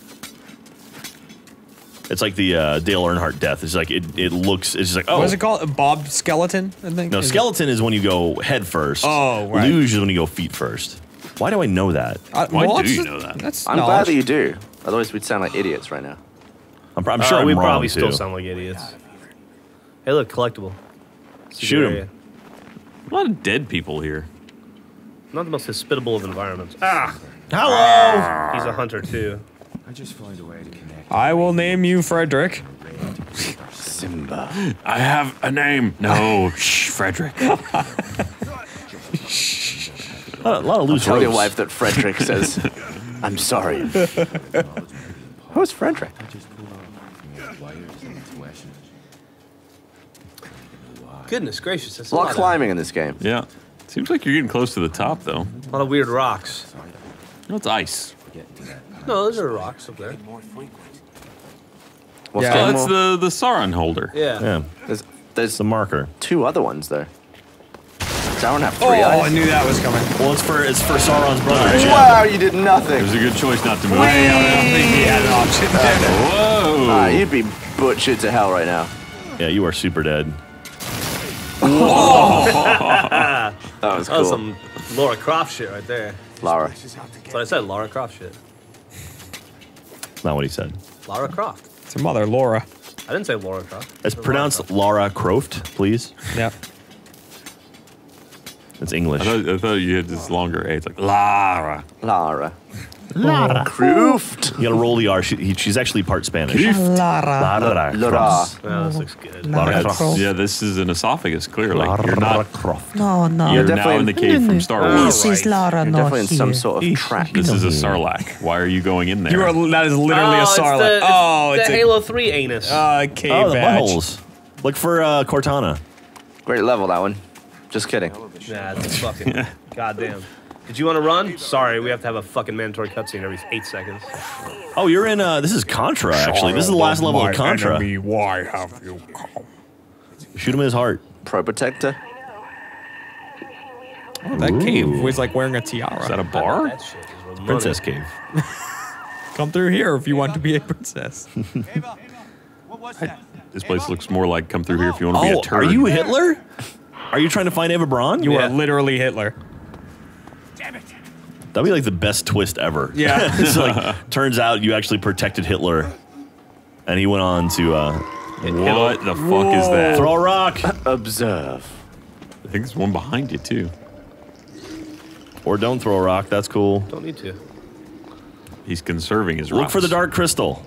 It's like the Dale Earnhardt death. It's like it looks. It's just like, oh, What is it called? A bob skeleton, I think? no, Is it- skeleton is when you go head first. Oh, right. Luge is when you go feet first. Why do I know that? Why do that's- you know that? That's I'm glad knowledge. that you do. Otherwise, we'd sound like idiots right now. I'm sure I'm we wrong probably too. still sound like idiots. Hey, look, collectible. Shoot him. Area. A lot of dead people here. Not the most hospitable of environments. Ah, Hello. he's a hunter too. I just find a way to connect. I will name you Frederick. Simba. I have a name. No, shh, Frederick. A lot of loose Tell ropes. your wife that Frederick says, "I'm sorry." Who's Frederick? Goodness gracious, that's A lot of climbing in this game. Yeah. Seems like you're getting close to the top, though. A lot of weird rocks. No, it's ice. No, those are rocks up there. What's Yeah. going Oh, that's on? the Sauron holder. Yeah. Yeah, There's it's the marker. 2 other ones though. Sauron have 3 Oh, I eyes. knew that was coming. Well, it's for Sauron's brother. Jim. Wow, you did It nothing. was a good choice not to move. I don't think he had an option. Whoa! You'd be butchered to hell right now. Yeah, you are super dead. That was That was cool. some Laura Croft shit right there. Lara. That's what I said, Laura Croft shit. That's not what he said. Lara Croft. It's her mother, Laura. I didn't say Lara Croft. It's Lara pronounced Croft. Lara Croft, please. Yep. It's English. I thought you had this longer A. It's like Lara. Lara. Croft. You gotta roll the R. She's actually part Spanish. Lara. Lara. Lara. Croft. Oh, this looks good. Lara Croft. Yeah, this is an esophagus, clearly. Lara You're not. Croft. No, no. You're definitely now in the cave from Star Wars. Mrs. Lara You're not definitely in some here. sort of track. This is a Sarlacc. Why are you going in there? You are. That is literally a it's Sarlacc. the, Oh, it's the a Halo 3 anus. cave Oh, the badge. buttholes. Look for Cortana. Great level, that one. Just kidding. Nah, that's fucking goddamn. Did you want to run? Sorry, we have to have a fucking mandatory cutscene every 8 seconds. Oh, you're in. This is Contra. Actually, this is the last level of Contra. Enemy, why have you come? Shoot him in his heart. Pro Protector. Oh, that cave was like wearing a tiara. Is that a bar? That shit is money. Princess Cave. Come through here if you want to be a princess. This place looks more like come through here if you want to be a Oh, turd. are you Hitler? Are you trying to find Eva Braun? You are literally Hitler. That'd be like the best twist ever. Yeah. It's like, turns out you actually protected Hitler, and he went on to What the fuck is that? throw a rock Observe. I think there's one behind you too. or don't throw a rock. That's cool. Don't need to. He's conserving his Look rocks. for the dark crystal.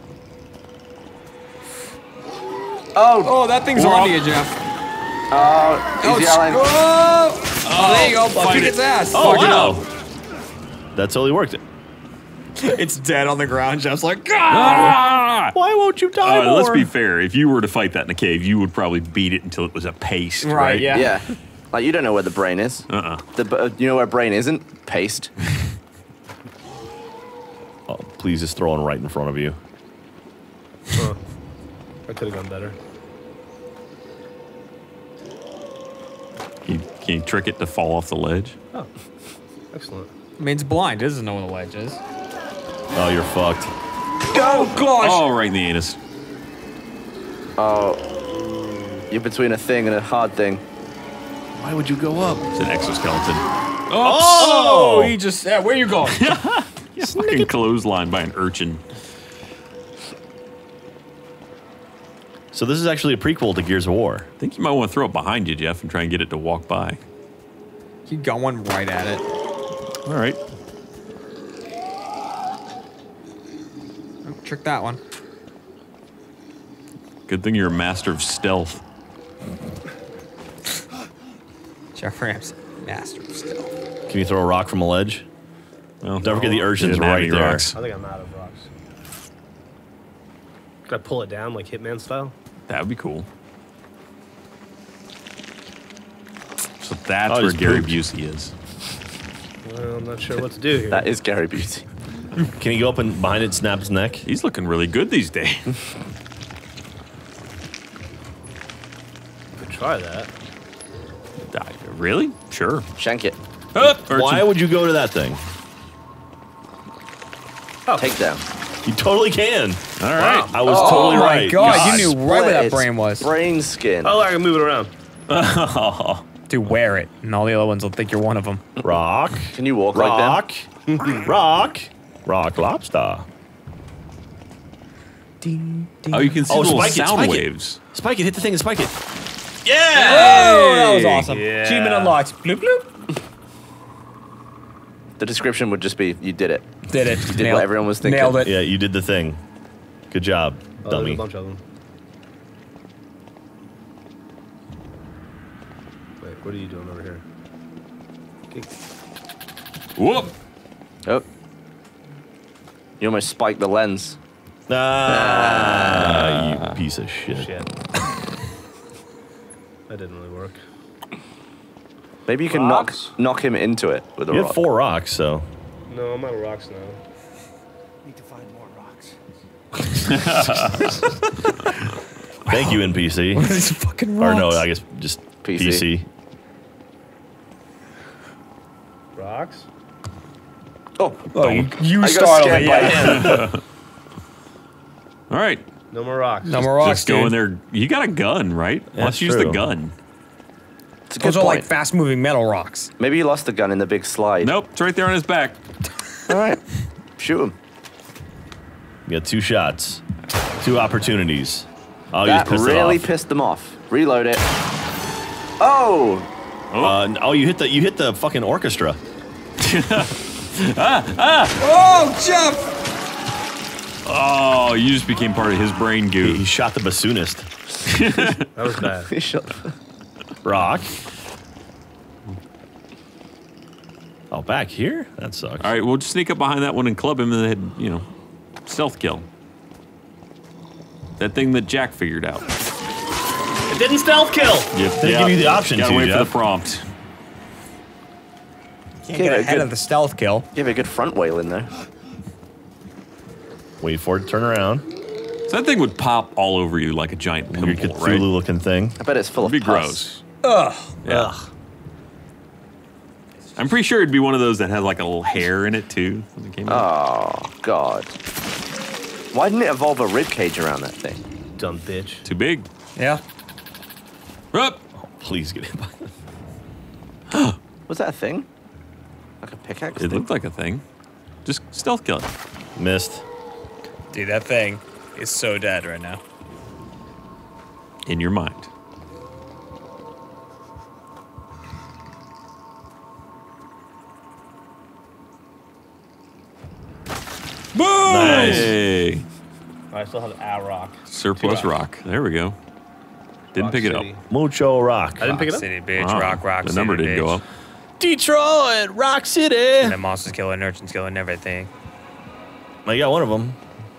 Oh, that thing's on you, Jeff. He's yelling. Oh, there you go. Kick its ass. Oh Fuck it wow, up. that totally worked. It's dead on the ground. Jeff's like, ah! Why won't you die more? Let's be fair. If you were to fight that in a cave, you would probably beat it until it was a paste. Right, yeah. Yeah. Like, you don't know where the brain is. You know where brain isn't? Paste. Oh, please just throw one right in front of you. I could have gone better. Can you trick it to fall off the ledge? Oh, excellent. I mean, it's blind. It doesn't know where the ledge is. Oh, you're fucked. Oh, gosh. Oh, right in the anus. You're between a thing and a hard thing. Why would you go up? It's an exoskeleton. Oh, he just, yeah, where you going? Fucking clotheslined by an urchin. So this is actually a prequel to Gears of War. I think you might want to throw it behind you, Jeff, and try and get it to walk by. Keep going right at it. All right. Oh, trick that one. Good thing you're a master of stealth. Jeff Ramsey, master of stealth. Can you throw a rock from a ledge? Well, Don't forget the urchins didn't have right any there. rocks. I think I'm out of rocks. Could I pull it down like Hitman style? That would be cool. So that's Oh, where he's Gary pooped. Busey is. Well, I'm not sure what to do here. That is Gary Busey. Can he go up and behind it and snap his neck? He's looking really good these days. Could try that. Really? Sure. Shank it. Why would you go to that thing? Takedown. You totally can. All right. I was totally Oh my right. God, you knew right where Split that its brain was. Brain skin. Oh, I can move it around. Dude, wear it, and all the other ones will think you're one of them. Rock. Can you walk like Rock. Rock. Rock lobster. Ding, ding. Oh, you can see Oh, little spike it, sound spike it. waves. Spike it. Hit the thing and spike it. Oh, that was awesome. Yeah. Achievement unlocked. Bloop, bloop. them? The description would just be, you did it. Did it. You did what everyone was thinking. Nailed it. Yeah, you did the thing. Good job, Oh, there's a dummy. bunch of them. Wait, what are you doing over here? Okay. Whoop. Oh. You almost spiked the lens. Ah, you piece of shit. Shit. That didn't really work. Maybe you can Rocks? knock him into it with a You rock. have 4 rocks, so. No, I'm out of rocks now. Need to find more rocks. Thank you, NPC. What are these fucking Or rocks? no, I guess just PC. PC. Rocks? Oh, Oh, you I got startled scared it, by yeah. him. All right. No more rocks. No more rocks, Just go in dude. there. You got a gun, right? That's Let's use the true. gun. It's a good Those are like point. fast-moving metal rocks. Maybe you lost the gun in the big slide. Nope, it's right there on his back. All right. Shoot him. You got 2 shots, 2 opportunities. Oh, you That just pissed really it off. pissed them off. Reload it. Oh! You hit the fucking orchestra. Oh, Jeff! Oh, you just became part of his brain goo. He shot the bassoonist. That was bad. Rock. Oh, back here? That sucks. All right, we'll just sneak up behind that one and club him and then, you know, stealth kill. That thing that Jack figured out. It didn't stealth kill. Yep, Didn't give you the option Gotta to, wait for Jeff. the prompt. Can't Give get it a ahead good- of the stealth kill. Give it a good front whale in there. Wait for it to turn around. So that thing would pop all over you like a giant Weird pimple, right? Cthulhu-looking thing. I bet it's full It'd of be pus. gross. Ugh. Yeah. Ugh. I'm pretty sure it'd be one of those that had like a little hair in it too. When it came out. Oh, God. Why didn't it evolve a rib cage around that thing? Dumb bitch. Too big. Yeah. Up. Please get hit by that. Was that a thing? Like a pickaxe It thing? looked like a thing. Just stealth kill it. Missed. Dude, that thing is so dead right now. In your mind. Nice. Hey. I still have a rock. Surplus rock. There we go. Didn't Rock pick it City. up. Mucho rock. I didn't pick it up. City, bitch. Wow. Rock, The city, number didn't go bitch. up. Detroit, Rock City. And then monsters killing, urchins killing, everything. I got one of them.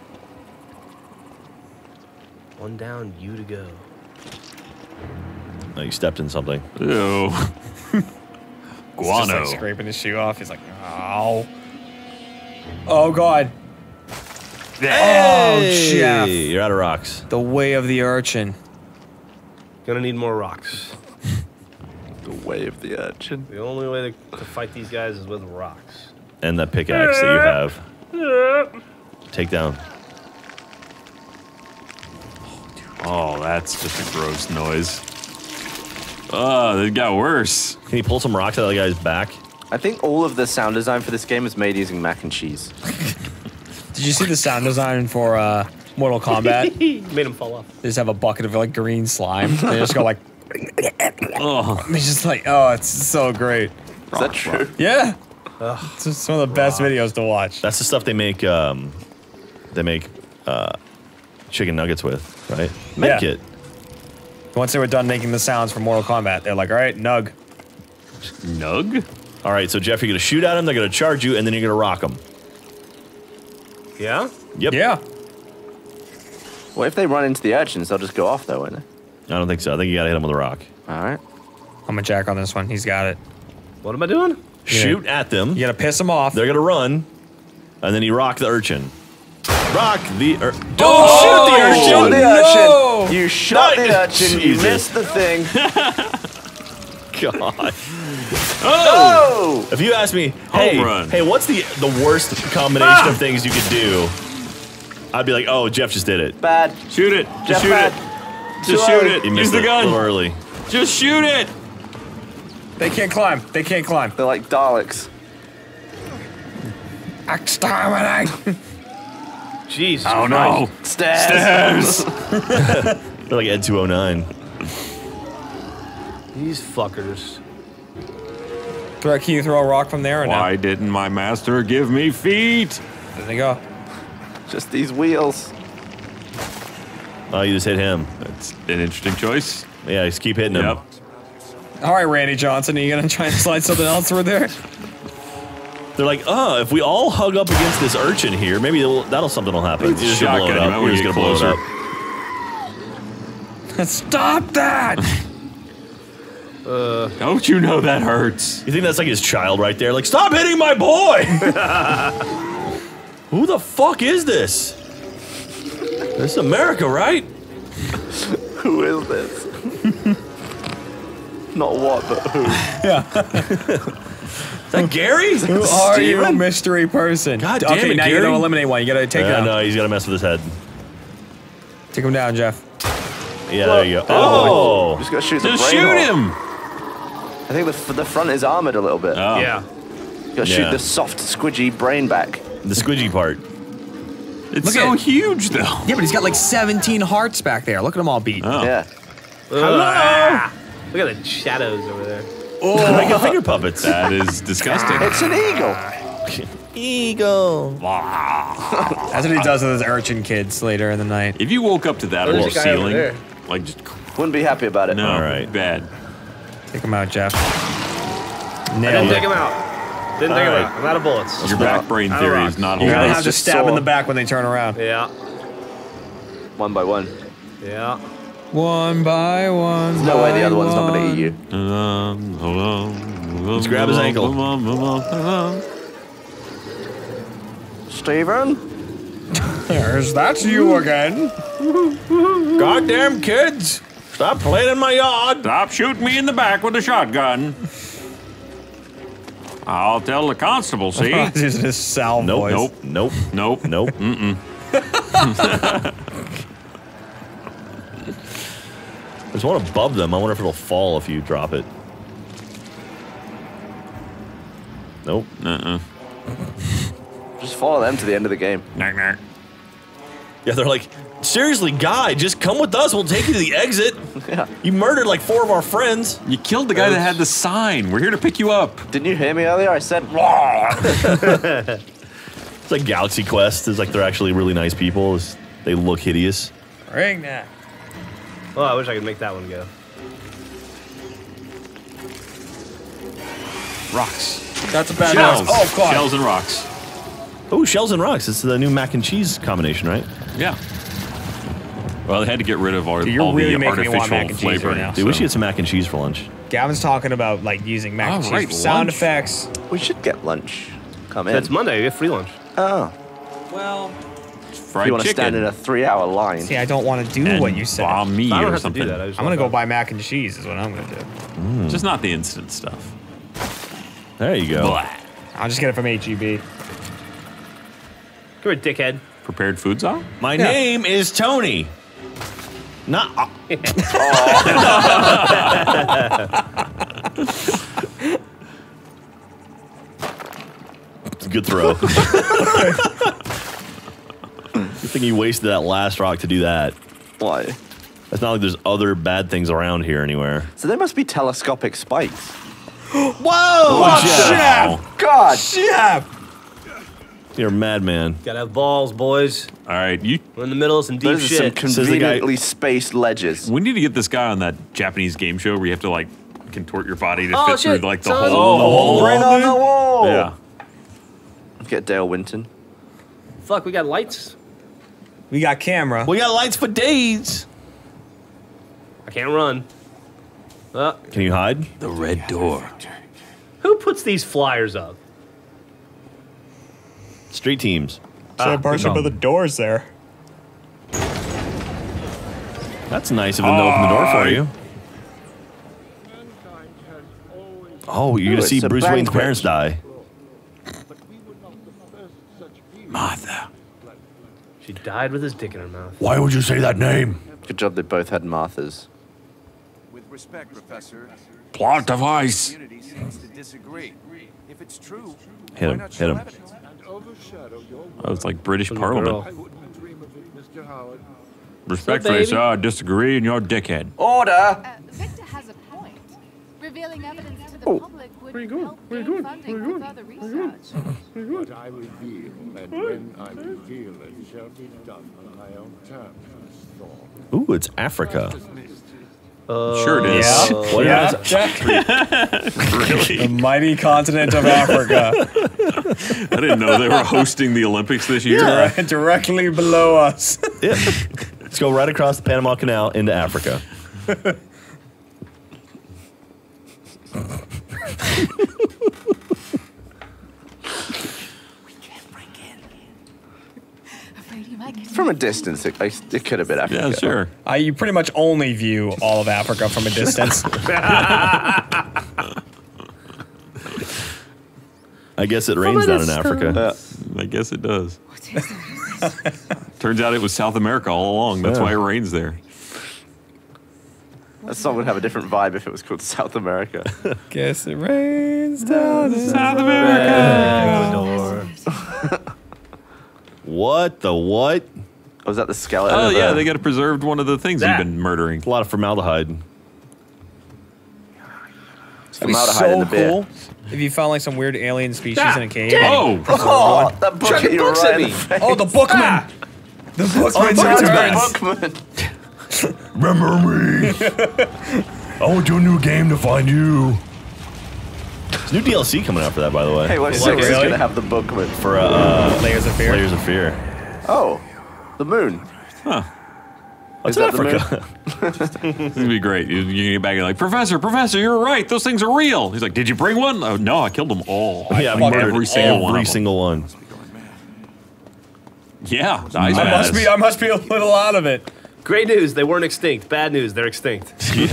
One down, you to go. Oh, you stepped in something. Ew. Just Guano. like scraping his shoe off. He's like, ow. Oh, God. Oh, Jeff. Hey, you're out of rocks. The way of the urchin. Gonna need more rocks. The way of the urchin. The only way to fight these guys is with rocks. And that pickaxe that you have. Take down. Oh, that's just a gross noise. Oh, it got worse. Can you pull some rocks out of the guy's back? I think all of the sound design for this game was made using mac and cheese. Did you see the sound design for Mortal Kombat? Made him fall off. They just have a bucket of like green slime. They just go like, Oh, it's just like, oh, it's so great. Is that true? Yeah. It's just one of the best videos to watch. That's the stuff they make. Chicken nuggets with, right? Yeah. Medkit. Once they were done making the sounds for Mortal Kombat, they're like, all right, nug. nug? All right, so Jeff, you're gonna shoot at them. They're gonna charge you, and then you're gonna rock them. Yeah? Yep. Yeah. What if they run into the urchins? They'll just go off though, won't they? I don't think so. I think you gotta hit them with a rock. All right. I'm a Jack on this one. He's got it. What am I doing? Shoot at them. You gotta piss him off. They're gonna run, and then you rock the urchin. Rock the urchin. Don't shoot the urchin! Shot the No! urchin! You shot the urchin, you Jesus. missed the thing. God. Oh! If you ask me, run. hey, what's the worst combination of things you could do? I'd be like, oh, Jeff just did it. Bad. Shoot it. Jeff Just shoot bad. it. Just shoot it. You Use missed the it a little gun. early. Just shoot it. They can't climb. They can't climb. They're like Daleks. Exterminate! Jesus Oh Christ. no. Stairs. Stairs. They're like Ed 209. These fuckers. Can you throw a rock from there or Why no? didn't my master give me feet? There they go. Just these wheels. Oh, you just hit him. That's an interesting choice. Yeah, just keep hitting him. Yep. All right, Randy Johnson, are you gonna try and slide something else through there? They're like, if we all hug up against this urchin here, maybe something will happen. You're just gonna blow it Shotgun, up. you You're just might gonna wanna blow it get up. Stop that! Don't you know that hurts? You think that's like his child right there? Like, stop hitting my boy! Who the fuck is this? This is America, right? Who is this? Not what, but who? Is that Gary? Who are you, Steven? mystery person? God Okay, damn it, now you Gary. gotta eliminate one. You gotta take Yeah, him. no, he's got to mess with his head. Take him down, Jeff. Yeah, there you go. Oh! Just gotta shoot the Just brain shoot hole. him. I think the front is armored a little bit. Oh. Yeah. You gotta shoot Yeah. the soft, squidgy brain back. The squidgy part. It's Look so at- huge, though. Yeah, but he's got like 17 hearts back there. Look at them all beat. Oh. Yeah. Hello. Look at the shadows over there. Making finger puppets. That is disgusting. It's an eagle. Eagle. That's what he does with his urchin kids later in the night. If you woke up to that on There's your a guy over ceiling, there. like just Wouldn't be happy about it. no, All right. bad. Take him out, Jeff. I Nailed didn't take it. him out. Didn't take him Alright. out. I'm out of bullets. Your back brain Not a theory rock. is not You're gonna holding. have to just stab him in saw- the back when they turn around. Yeah. One by one. Yeah. One by one. No way the other one's not going to eat you. Let's grab his ankle. Steven? Is that you again? Goddamn kids! Stop playing in my yard. Stop shooting me in the back with a shotgun. I'll tell the constable, see? He's using his Sal Nope. voice. Nope. Nope. Nope. Nope. There's one above them. I wonder if it'll fall if you drop it. Nope. Just follow them to the end of the game. Knock. Yeah, they're like, seriously, guy, just come with us. We'll take you to the exit. Yeah. You murdered like 4 of our friends. You killed the guy that had the sign. We're here to pick you up. Didn't you hear me earlier? I said, "Raw." It's like Galaxy Quest. It's like they're actually really nice people. They look hideous. Ring that. Oh, I wish I could make that one go. Rocks. That's a bad Shells. noise. Oh, God. Shells and rocks. Oh, shells and rocks. It's the new mac and cheese combination, right? Yeah. Well, they had to get rid of all, You're all really the making me want artificial mac and cheese flavoring. right now. Dude, we should get some mac and cheese for lunch. Gavin's talking about like using mac and Oh, cheese right, for sound lunch. effects. We should get lunch. Come It's in. Monday. We have free lunch. Oh. Well, Fried You want to chicken. stand in a 3-hour line. see, I don't want to do and what you said. Banh mi I don't or have something. to do that. I just I'm gonna want go buy mac and cheese. Is what I'm gonna do. Just not the instant stuff. There you go. Blah. I'll just get it from HEB. Come here, dickhead. Prepared foods on? My name is Tony. Not. It's a good throw. Good thing you wasted that last rock to do that. Why? It's not like there's other bad things around here anywhere. So there must be telescopic spikes. Whoa! Chef! God! Chef! You're a madman. Gotta have balls, boys. All right, you. We're in the middle of some deep Those are some shit. Says the guy- conveniently spaced ledges. We need to get this guy on that Japanese game show where you have to like contort your body to Oh, fit shit, through like the son. hole. Right on the wall! Yeah. Get Dale Winton. Fuck, we got lights. We got camera. We got lights for days. I can't run. Can you hide? The red door. Who puts these flyers up? Street teams. So a person by the doors there. That's nice of them to open the door for you. Oh, you're gonna it's see a Bruce Wayne's banquet. parents die. Martha. She died with his dick in her mouth. Why would you say that name? Good job they both had Marthas. With respect, Professor, Plot device. community seems to disagree. If it's true, Hit why him, not hit show him. evidence? Oh, it's like British Little Parliament. girl. Respectfully, baby? sir, I disagree and you're a dickhead. Order! Victor has a point. Revealing evidence to the Oh. public would help gain funding for further research. What I reveal, and when I reveal it, shall be done on my own terms, Thor. Ooh, it's Africa. Sure it is. Yeah. What Yeah. is- Really? The mighty continent of Africa. I didn't know they were hosting the Olympics this year. Directly below us. Yeah. Let's go right across the Panama Canal into Africa. Afraid you might get From a distance, it could have been Africa. Yeah, sure. You pretty much only view all of Africa from a distance. I guess it rains down in Africa. I guess it does. Turns out it was South America all along. That's Yeah. why it rains there. That song would have a different vibe if it was called South America. Guess it rains down in South America. Door. What the what? Was that the skeleton? Oh of yeah, the- they got to preserve one of the things That. you've been murdering. A lot of formaldehyde. It'd be Formaldehyde in so the beer. cool if you found like some weird alien species in a cave. Oh, Oh, that book Chucking hit you books right at in me. the face. Oh, the Bookman! The Bookman's returns. Bookman. Remember me? I want to do a new game to find you. There's new DLC coming out for that, by the way. Hey, what Is six it is really? gonna have the Bookman? For Layers of Fear. Layers of Fear. Oh, the moon. huh. Is That's that the moon? Africa. This would be great. You get back and you're like, Professor, you're right. Those things are real. He's like, did you bring one? Oh, no, I killed them all. Yeah, I I murdered murdered every single one. Every of them. single one. Yeah, nice. I must be a little out of it. Great news, they weren't extinct. Bad news, they're extinct.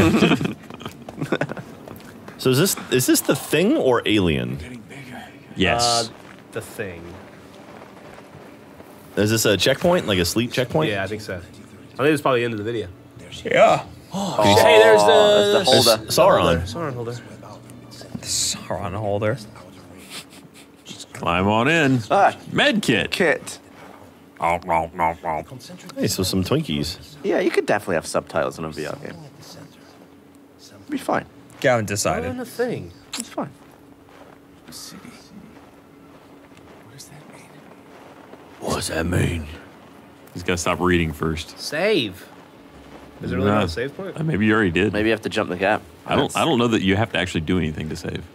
So is this the Thing or Alien? Yes. The Thing. Is this a checkpoint, like a sleep checkpoint? Yeah, I think so. I think it's probably the end of the video. Yeah. Hey, there's the... That's the holder. Sauron. Sauron holder. Sauron holder. Climb on in. Ah, Med kit. Kit. Hey, so some Twinkies. Yeah, you could definitely have subtitles in a VR game. Be fine. Gavin Sauron decided. the Thing. It's fine. What does that mean? He's got to stop reading first. Save. Is there really Nah. not a save point? Maybe you already did. Maybe you have to jump the gap. I don't know that you have to actually do anything to save.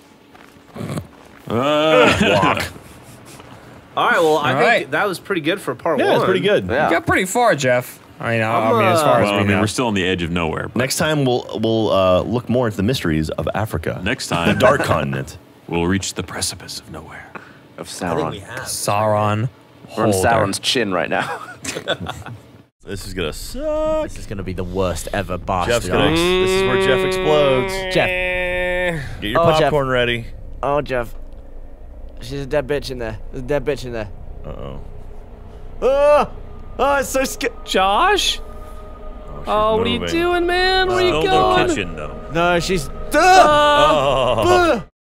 Walk. All right, well, I All think right. that was pretty good for part one. Yeah, it's pretty good. Yeah. You got pretty far, Jeff. I mean, as far as Well, we I mean, know. we're still on the edge of nowhere. But Next time we'll look more into the mysteries of Africa. next The time, Dark Continent. we'll reach the precipice of nowhere. Of I think we Sauron. have. Sauron We're on holder. Sauron's chin right now. This is gonna suck. This is gonna be the worst ever bastard. Jeff's gonna. This is where Jeff explodes. Jeff. Get your Oh, Jeff. popcorn ready. Oh, Jeff. She's a dead bitch in there. There's a dead bitch in there. Uh-oh. Oh, oh, it's so scary. Josh? Oh, what are you moving. doing, man? Where are you Still no going? kitchen though. No, she's. Oh.